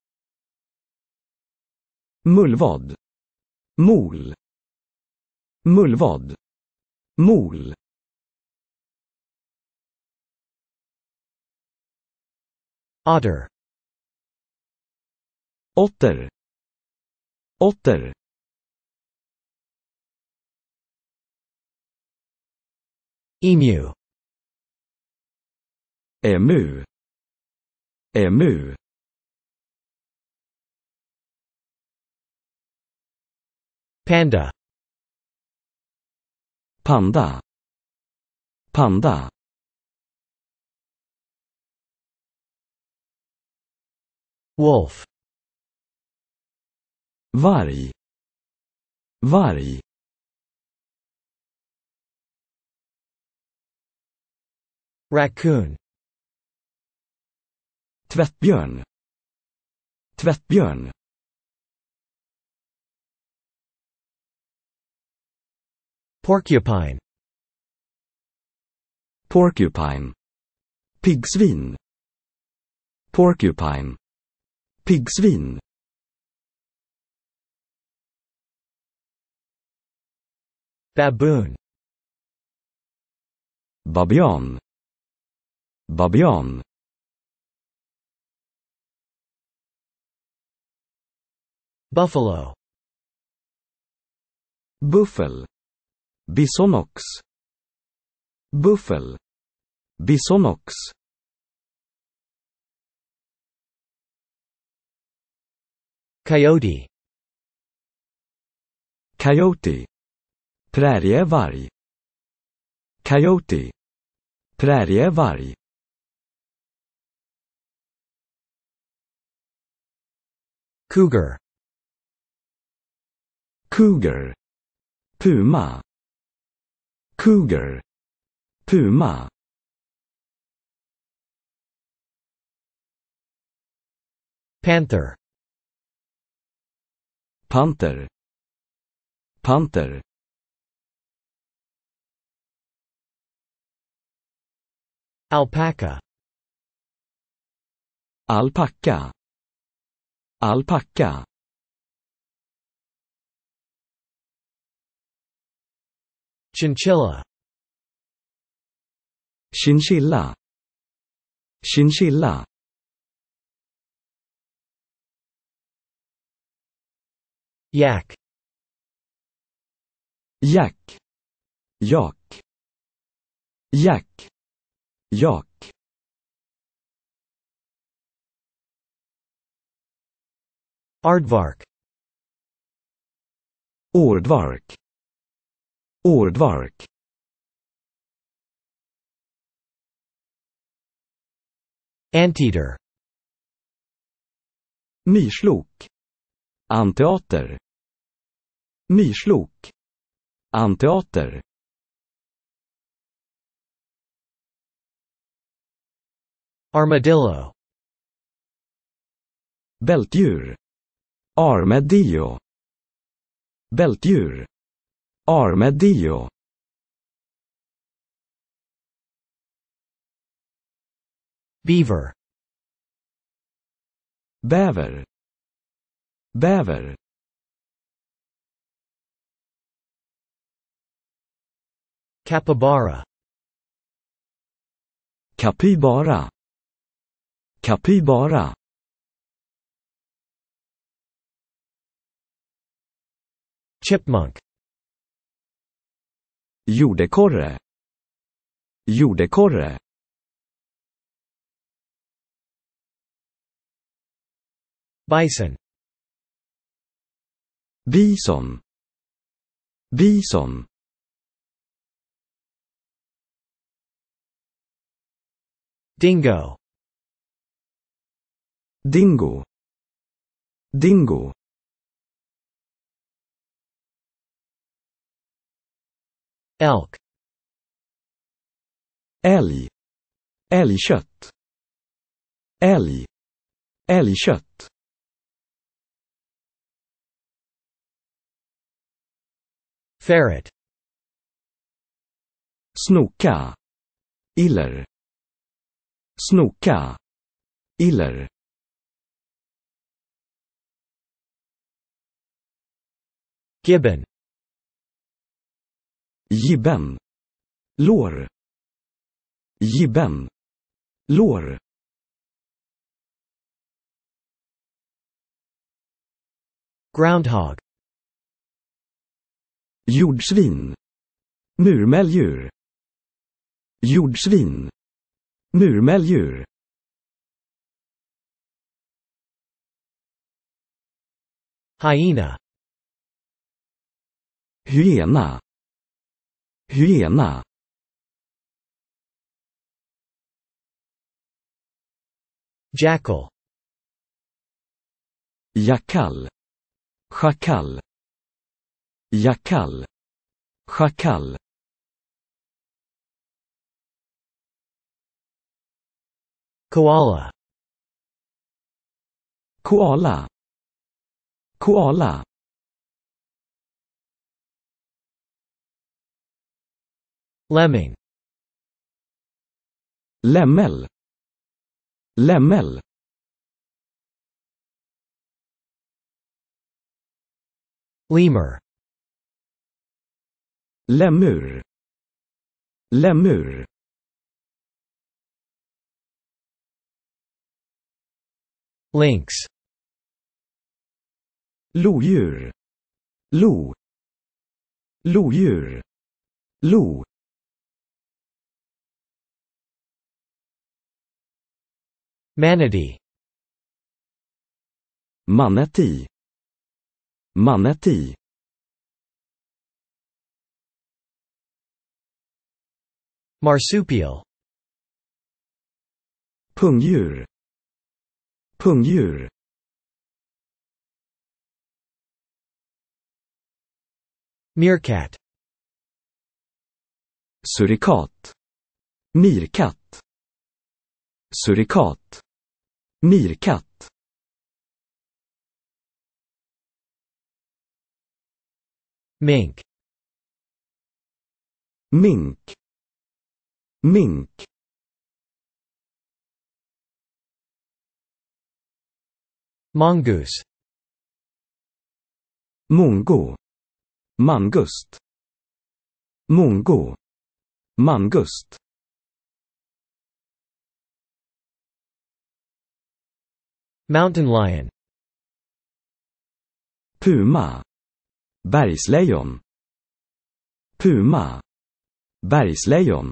Mullvad. Mol. Mullvad. Mol. Otter. Otter. Otter. Emu. Emu. Emu. Panda. Panda. Panda. Wolf. Varg. Varg. Raccoon. Tvättbjörn. Tvättbjörn. Porcupine. Porcupine. Piggsvin. Porcupine. Piggsvin. Baboon. Babian. Babian. Buffalo. Buffel. Bisonox. Buffel. Bisonox. Coyote. Coyote. Prärievarg. Coyote. Prärievarg. Cougar. Cougar. Puma. Cougar. Puma. Panther. Panter. Panter. Alpaca. Alpacka. Alpacka. Chinchilla. Chinchilla. Chinchilla. Yak. Jack. Jak. Jack. Jak. Aardvark. Ordvark. Ordvark. Anteater. Myrslok. Anteater. Myrslok. Anteater. Armadillo. Bältdjur. Armadillo. Bältdjur. Armadillo. Beaver. Bäver. Bäver. Capybara. Kapybara. Kapybara. Chipmunk. Jordekorre. Jordekorre. Bison. Bison. Bison. Dingo. Dingo. Dingo. Elk. Älg. Älgkött. Älg. Älgkött. Ferret. Snoka. Iller. Snoka. Iller. Gibbon. Gibben. Lår. Gibben. Lår. Groundhog. Jordsvin. Murmeldjur. Jordsvin. Murmeldjur. Hyena. Hyena. Hyena. Jackal. Jackal. Schakal. Jackal. Schakal. Koala. Koala. Koala. Lemming. Lämmel. Lämmel. Lemur. Lemur. Lemur. Lynx. Lodjur. Lo. Lodjur. Lo. Manatee. Manatee. Manatee. Marsupial. Pungdjur. Pungdjur. Meerkat. Surikat. Mirkatt. Surikat. Mirkatt. Mink. Mink. Mink. Mongoose. Mongo. Mangust. Mongo. Mangust. Mountain lion. Puma. Bergslejon. Puma. Bergslejon.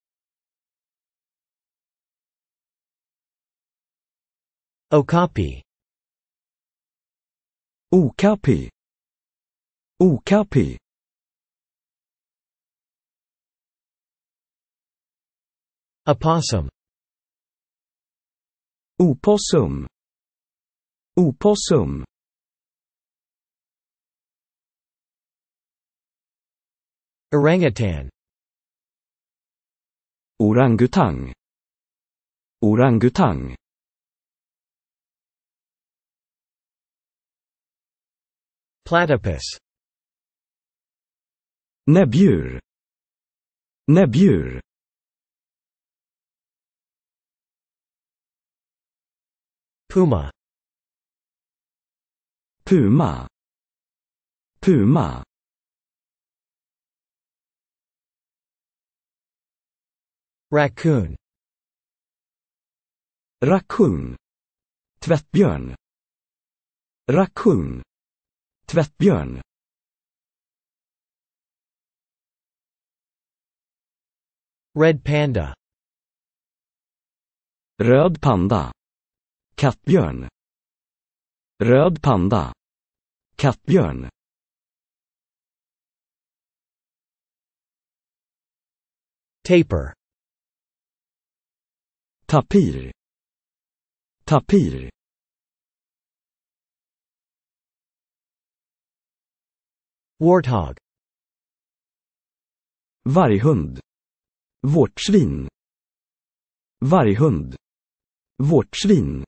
Okapi. Okapi. Okapi. Opossum. Opossum. Opossum. Orangutan. Orangutang. Orangutang. Platypus. Näbbdjur. Näbbdjur. Puma. Puma. Puma. Raccoon. Raccoon. Tvättbjörn. Raccoon. Tvättbjörn. Red panda. Röd panda. Kattbjörn. Röd panda. Kattbjörn. Tapir. Tapir. Tapir. Warthog. Varghund. Vårtsvin. Varghund. Vårtsvin.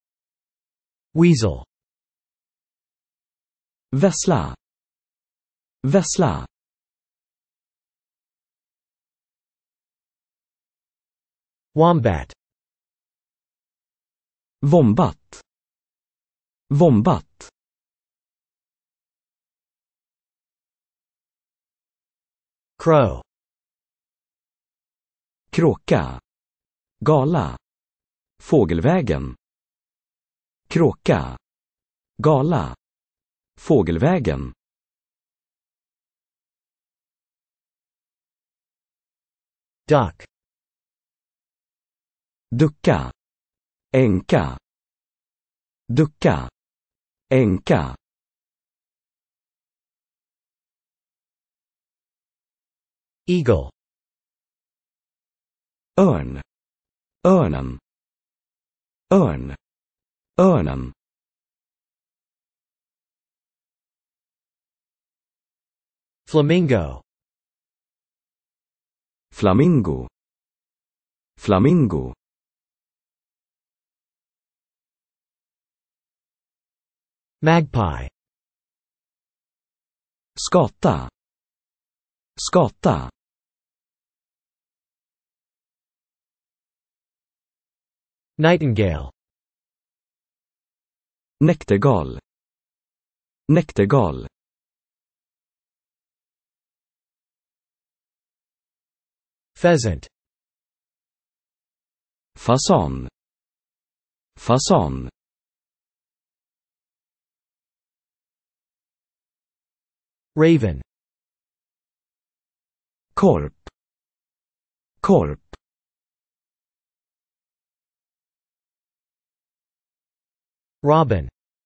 Weasel. Vessla. Vessla. Wombat. Vombat. Vombat. Crow. Kråka. Gala. Fågelvägen. Kråka. Gala. Fågelvägen. Duck. Ducka. Änka. Ducka. Änka. Eagle. Örn. Örnen. Örn. Örnen. Flamingo. Flamingo. Flamingo. Magpie. Skata. Skata. Nightingale. Näktergal. Näktergal. Pheasant. Fasan. Fasan. Raven. Korp. Korp. Robin.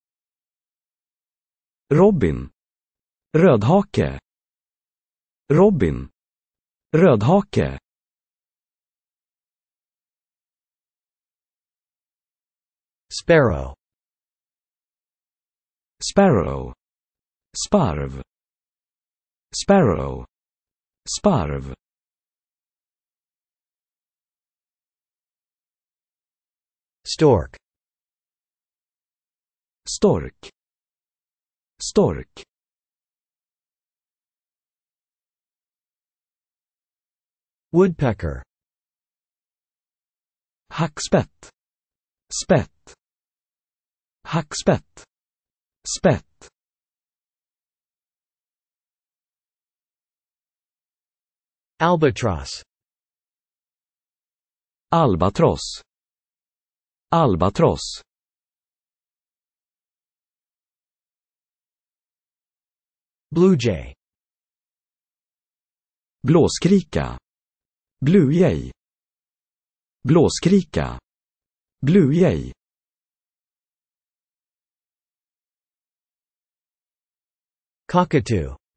Robin. Rödhake. Robin. Rödhake. Sparrow. Sparrow. Sparv. Sparrow. Sparv. Stork. Stork. Stork. Woodpecker. Hackspett. Spett. Hackspett. Spett. Albatross. Albatross. Albatross. Blue jay. Blåskrika. Blue jay. Blåskrika. Blue jay. Cockatoo.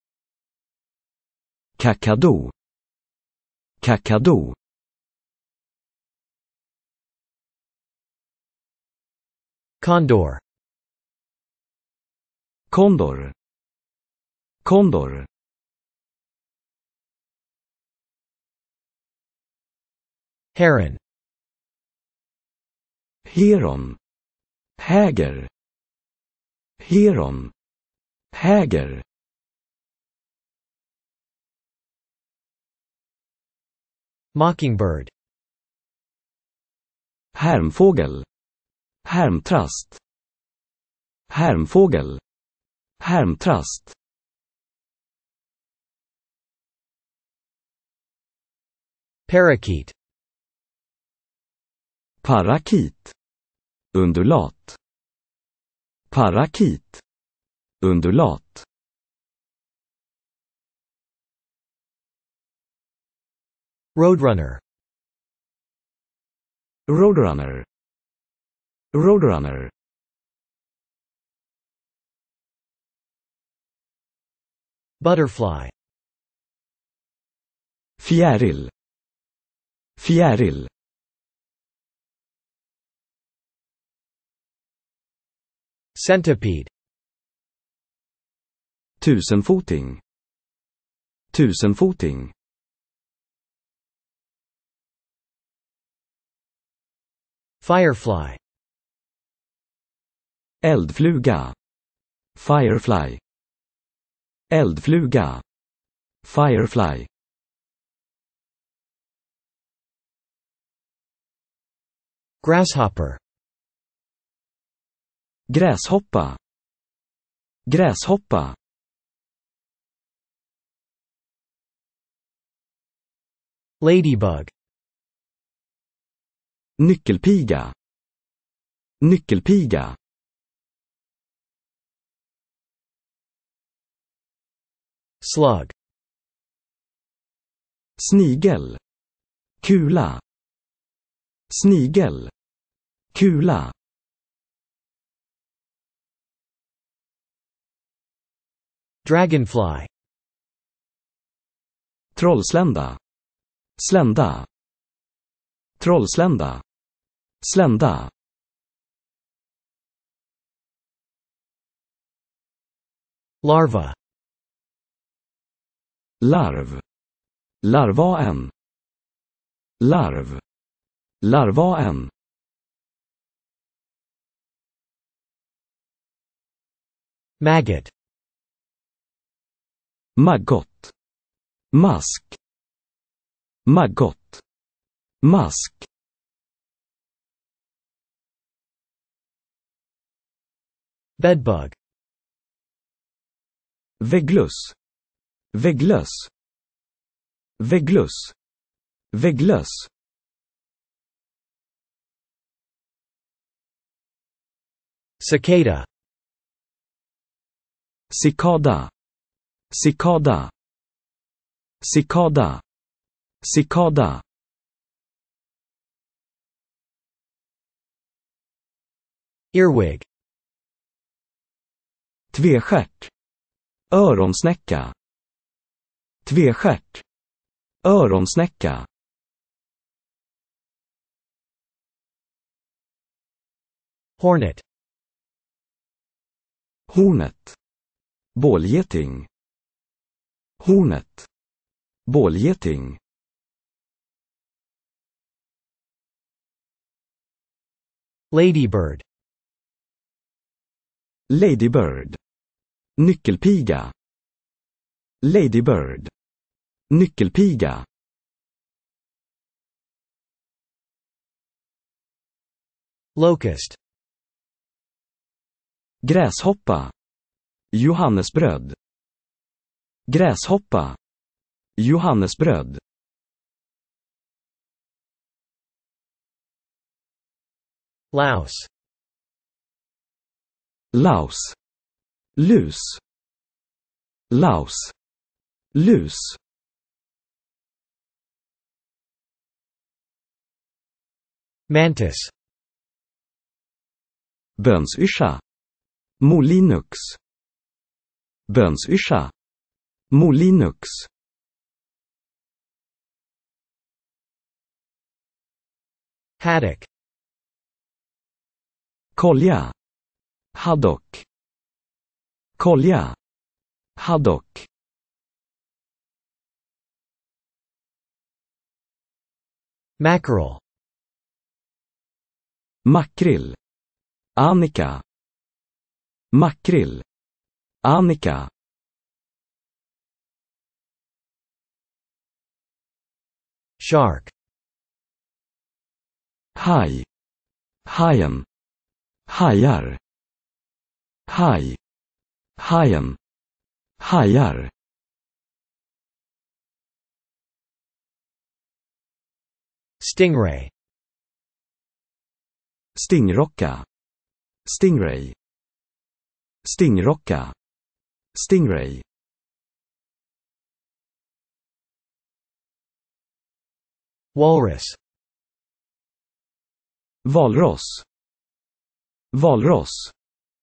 Kakadu. Kakadu. Condor. Kondor. Kondor. Heron. Heron. Häger. Heron. Häger. Mockingbird. Härmfågel. Härmtrast. Härmfågel. Härmtrast. Parakeet. Parakit. Undulat. Parakit. Undulat. Roadrunner. Roadrunner. Roadrunner. Butterfly. Fjäril. Fjäril. Centipede. Tusenfoting. Tusenfoting. Firefly. Eldfluga. Firefly. Eldfluga. Firefly. Grasshopper. Gräshoppa. Gräshoppa. Ladybug. Nyckelpiga. Nyckelpiga. Slug. Snigel. Kula. Snigel. Kula. Dragonfly. Trollslända. Slända. Trollslända. Slända. Larva. Larv. Larvaen. Larv. Larvaen. Maggot. Maggot. Mask. Maggot. Mask. Bedbug. Vägglöss. Vägglöss. Vägglöss. Vägglöss. Cicada. Cikada. Cikada. Cikada. Cikada. Earwig. Tvestjärt. Öronsnäcka. Tvestjärt. Öronsnäcka. Hornet. Hornet. Bålgeting. Hornet. Bålgeting. Ladybird. Ladybird. Nyckelpiga. Ladybird. Nyckelpiga. Locust. Gräshoppa. Johannesbröd. Gräshoppa. Johannesbröd. Louse. Laus. Lus. Laus. Lus. Mantis. Bönsyrsa. Molinux. Bönsyrsa. Molinux. Haddock. Kolja. Haddock. Kolja. Haddock. Mackerel. Makrill. Annika. Makrill. Annika. Shark. Haj. Hajen. Hajar. Haj. Hajen. Hajar. Stingray. Stingrocka. Stingray. Stingrocka. Stingray. Walrus. Valross. Valross.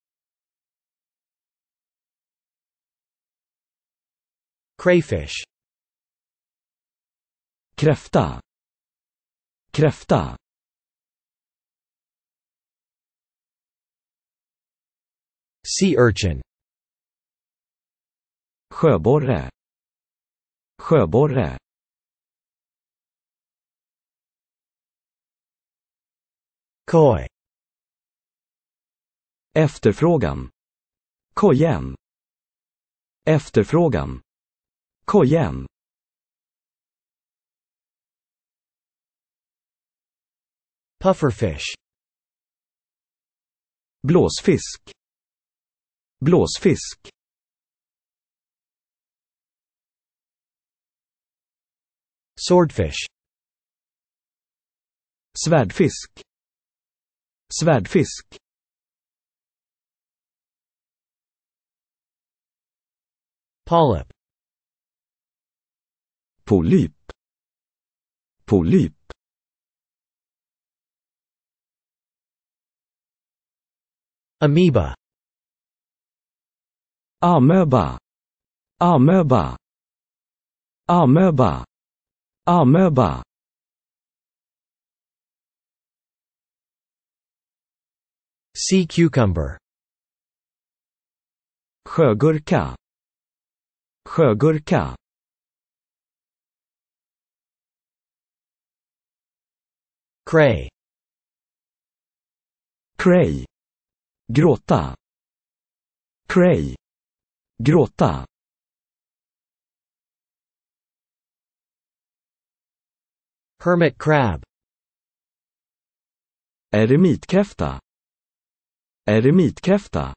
Crayfish. Kräfta. Kräfta. Sea urchin. Sjöborre. Sjöborre. Koi. Efterfrågan. Kojen. Efterfrågan. Kom igen. Pufferfish. Blåsfisk. Blåsfisk. Swordfish. Svärdfisk. Svärdfisk. Polyp. Polyp. Polyp. Amoeba. Amöba. Amöba. Amöba. Amöba. Sea cucumber. Sjögurka. Sjögurka. Cray. Cray. Gråta. Cray. Gråta. Hermit crab. Eremitkräfta. Eremitkräfta.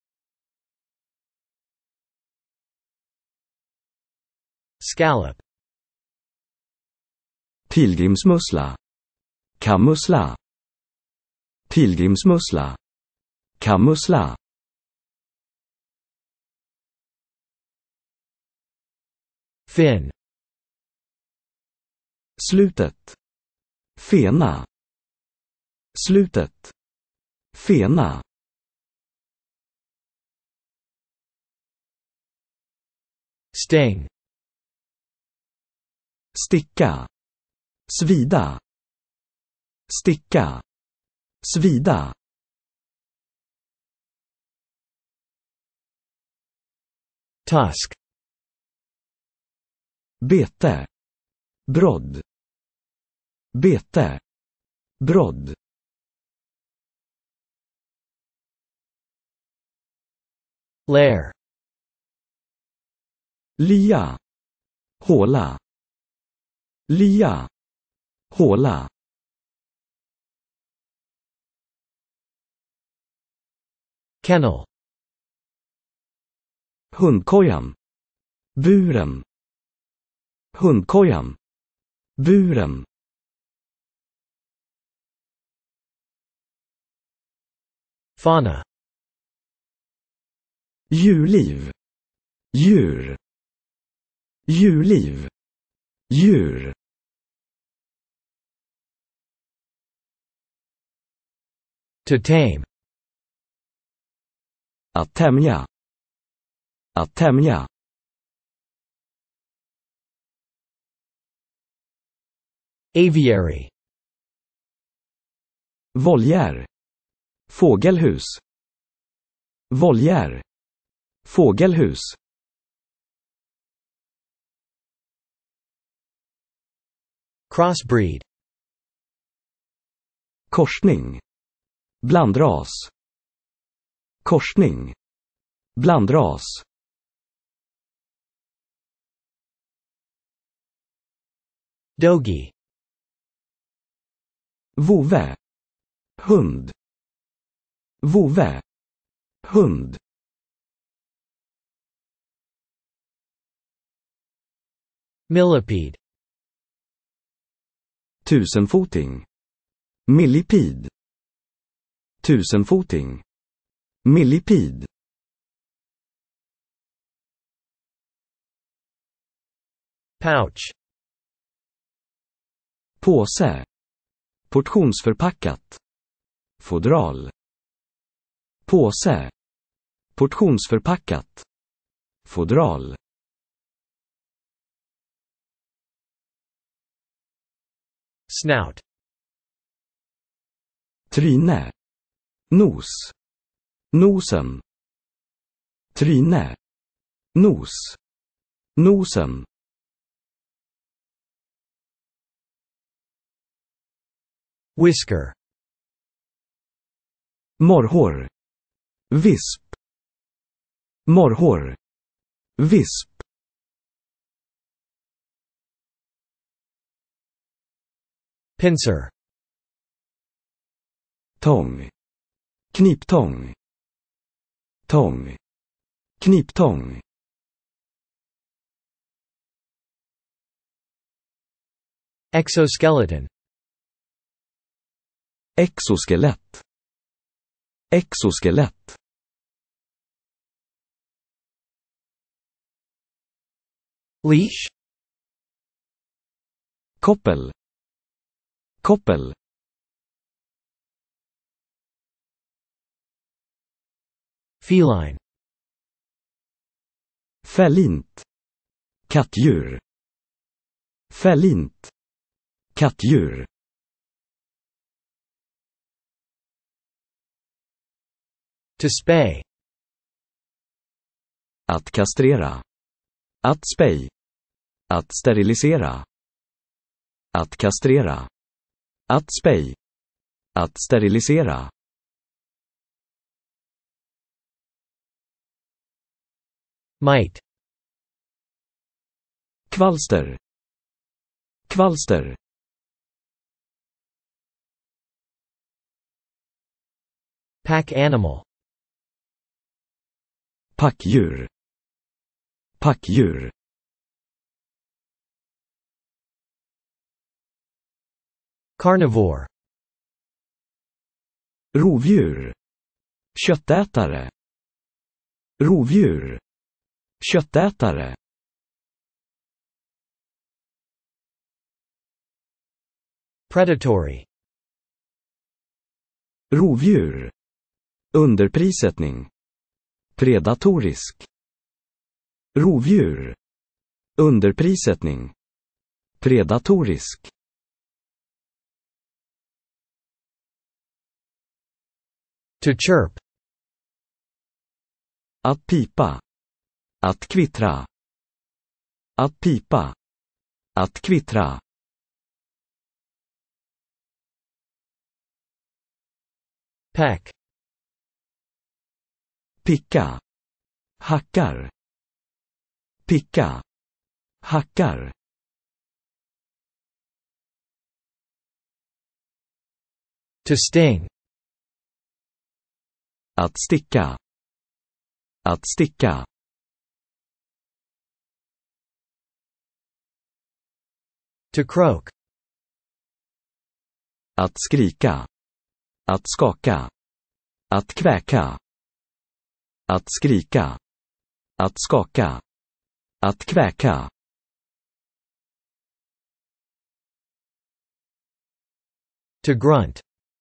Scallop. Pilgrimsmussla. Kammussla. Pilgrimsmussla. Kammussla. Fin. Slutet. Fena. Slutet. Fena. Sting. Sticka. Svida. Sticka. Svida. Tusk. Bete. Brodd. Bete. Brodd. Lair. Lia. Håla. Lia. Håla. Kennel. Hundkojan. Buren. Hundkojan. Buren. Fauna. Djurliv. Djur. Djurliv. Djur. To tame. Att tämja. Att tämja. Aviary. Voljär. Fågelhus. Voljär. Fågelhus. Crossbreed. Korsning. Blandras. Korsning. Blandras. Dogie. Vove. Hund. Vove. Hund. Millipede. Tusenfoting. Millipid. Tusenfoting. Millipid. Pouch. Påse. Portionsförpackat. Fodral. Påse. Portionsförpackat. Fodral. Snout. Tryne. Nos. Nosen. Tryne. Nos. Nosen. Whisker. Morrhår. Visp. Morrhår. Visp. Pincer. Tång. Kniptång. Tång. Kniptång. Exoskeleton. Exoskelett. Exoskelett. Leash. Koppel. Koppel. Feline. Felint. Kattdjur. Felint. Kattdjur. To spay. Att kastrera. Att spej. Att sterilisera. Att kastrera. Att spej. Att sterilisera. Mite. Kvalster. Kvalster. Pack animal. Packdjur. Packdjur. Carnivore. Rovdjur. Köttätare. Rovdjur. Köttätare. Predatory. Rovdjur. Underprissättning. Predatorisk. Rovdjur. Underprissättning. Predatorisk. To chirp. Att pipa. Att kvittra. Att pipa. Att kvittra. Peck. Picka. Hackar. Picka. Hackar. To sting. Att sticka. Att sticka. To croak. Att skrika. Att skaka. Att kväka. Att skrika. Att skaka. Att kväka. To grunt.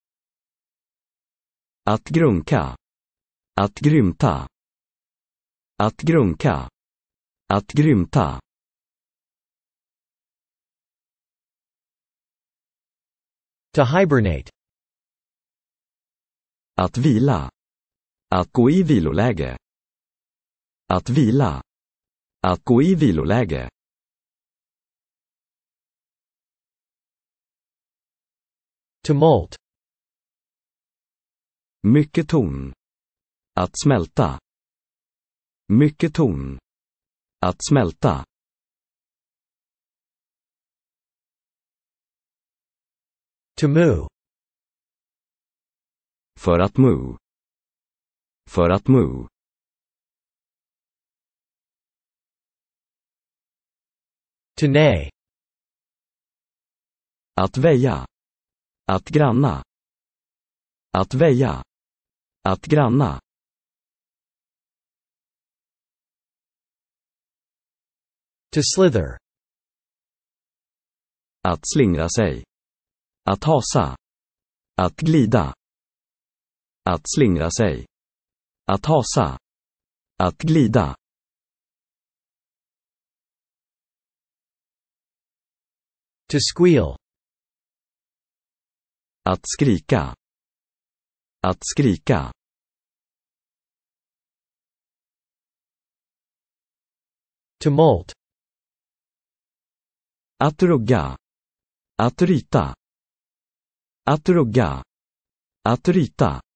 Att grunka. Att grymta. Att grunka. Att grymta. To hibernate. Att vila. Att gå i viloläge. Att vila. Att gå i viloläge. To molt. Mycket ton. Att smälta. Mycket ton. Att smälta. To moo. För att moo. För att moo. To neigh. Att väja. Att granna. Att väja. Att granna. To slither. Att slingra sig. Att hasa. Att glida. Att slingra sig. Att hasa. Att glida. To squeal. Att skrika. Att skrika. To molt. Att rugga. Att ryta. Att rugga. Att ryta.